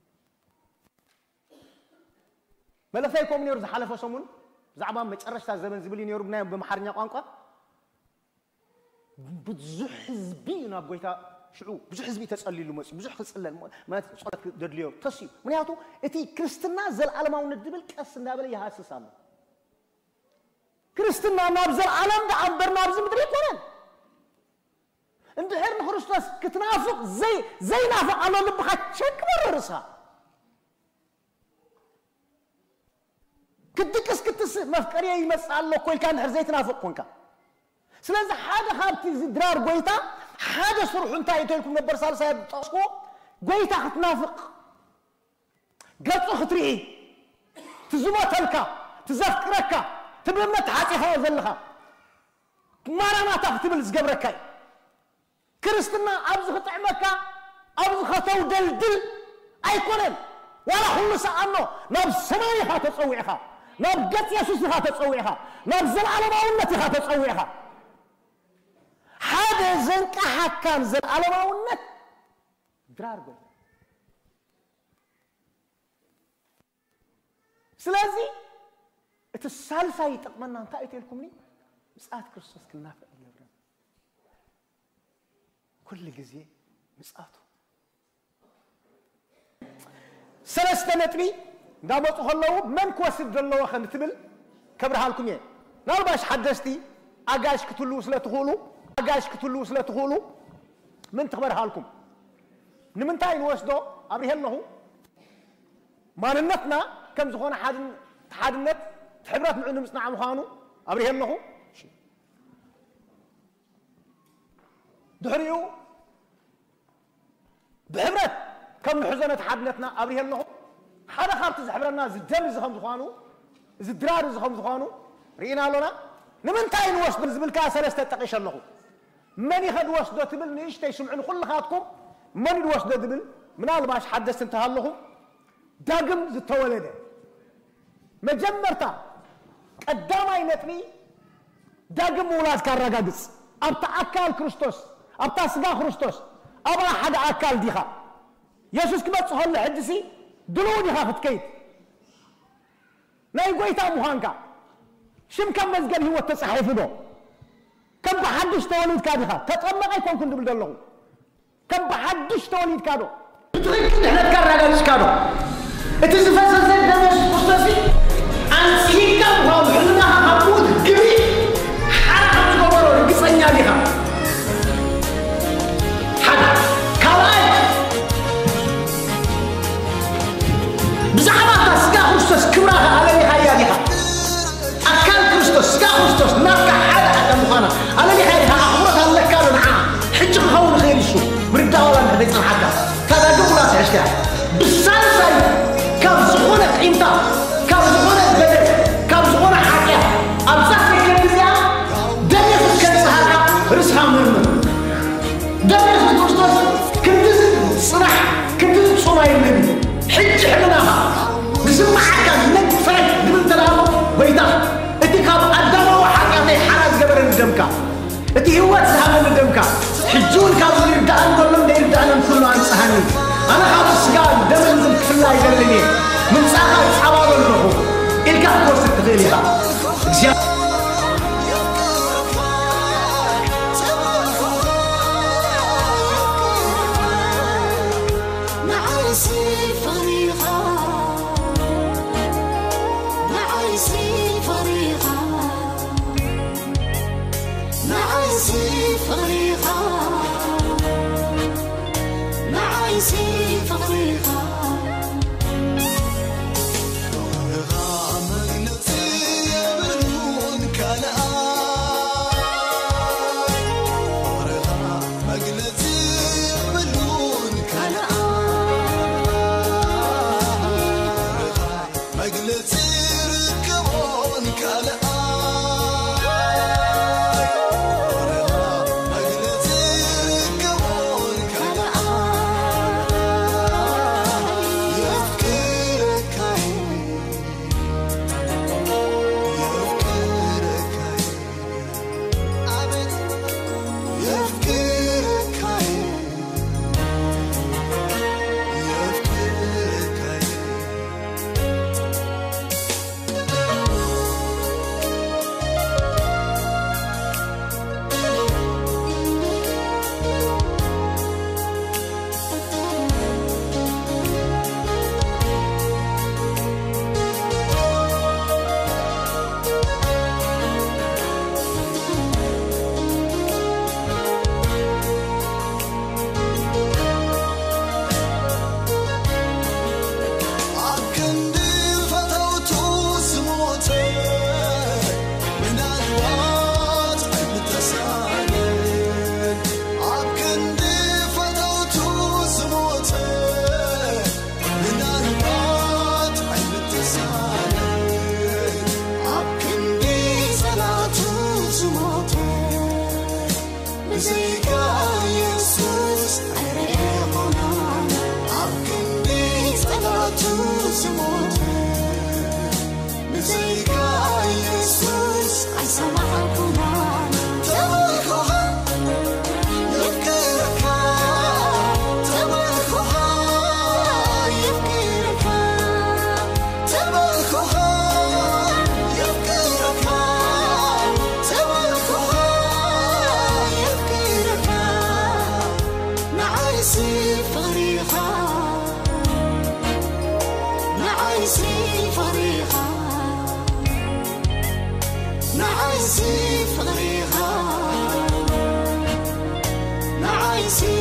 بلا فيكم نيرز حلف وسمون زعبان متشرش تاع زمن زبلين يوربنا بمحرنيا قانقا بزح حزبينا بغيتا شعو بزح حزبي تسالي له مسي بزح تسالل ما تصلك ددليو تسي منياتو اتي كريستنا زل على ما هو ندبل قس اندابل يحاسسالو كريستنا نابزل عالم ده عبر نابز مدري يكونن عند حرن خريستوس كتنافق زي زي نافق على لبخ تشك مررسها كدكس كتس مفكريه يمسال له كل كان حر زي تنافق كونكا سلازي حاجه خابتي زدرار قويتا حاجه صرح انت ايتلكم نبر سالسا تسكو قويتا تنافق قطو خطري تزموتلكا تزفكركا تبلمنا تحاتي هاي زلها ما رانا تختبل زقبركاي كريستنا أبز خطعمك أبز خطو دلدل أيكونن ولا كل سأنو ناب سماي ها تصويها ناب قت يسوس ها تصويها ناب زل على ماونتي ها تصويها هذا زنك حكام زل على ماونت درار قول سلازي الثالثة يتقمنا أن تأتي لكم لي مسألة كريستوس كنا في النبرة كل جزية مسألته سلسة نتبي دابت خلوا من كوسد الله خن تبل كبرها لكم يه نال باش حدثتي أجاش كتلو سلا تقولوا أجاش كتلو سلا تقولوا من تخبرها لكم نمن تاين وسدو أبريه الله ما ننتنا كم زخون حد حد النت حبرات معنا مصنع مخانو أبريه الله دحريو بحبرات كم حزنة حدنتنا أبريه الله حدا خابت زحبرنا زدم زخم زخانو زدرار زخم زخانو رينا لنا نمنتاين وسط بالزبلكا ثلاثه تقيش الله من يخد وسط تبل نيشتي يسمعون كل خاطكم من الوسط تبل من الباش حدثت انت هلهم داقم زتولده مجمرتا قدام عينتني داقم ولاد كارغادس ابتا اكال كريستوس ابتا سغا كريستوس ابا حدا اكال ديخا يسوس كما تصحل حدسي دلوني خافت كيت لا يقويتا مهانكا شم كم مزقل هو التصحيف دو كم بحدش توليد كاديخا تطمق يكون كنت بلدلو كم بحدش توليد كادو تريك نحن كارغادس كادو اتزفاسا زي دمش مستسي أنسيك وحلنا حمود قبي حرام تقبروا لقصنيا لها حدا كواي بزعبات سكا خرستوس كبراها على لي هيا لها أكال كريستوس سكا خرستوس ناكا حدا حدا مخانا على لي هيا أخبرتها اللي كانوا معاه حجة خون خير الشو مريدا ولا نحديث عن حدا كذا دولا تعشكا بالسالسل كم زغونة انتا كم زغونة بدر كم زغونة حاكية أبزاك كنزيا دم يفوت كنزها رسها مرمى دم يفوت كريستوس كنتز صنح كنتز صنعي النبي حج حلناها بسمع حكا نك فرق دبن تلامو بيضا اتي كاب أدامو وحاكا تي حراز قبر الدمكا اتي هوات سهام الدمكا حجون كاب يبدأ أنقل لهم يبدأ أنهم كله عن سهاني أنا خاف السجاد دم ينزل في الله يقلني من ساعة يتحوالوا الروحو إلقى كورس التغيير بقى نعيسي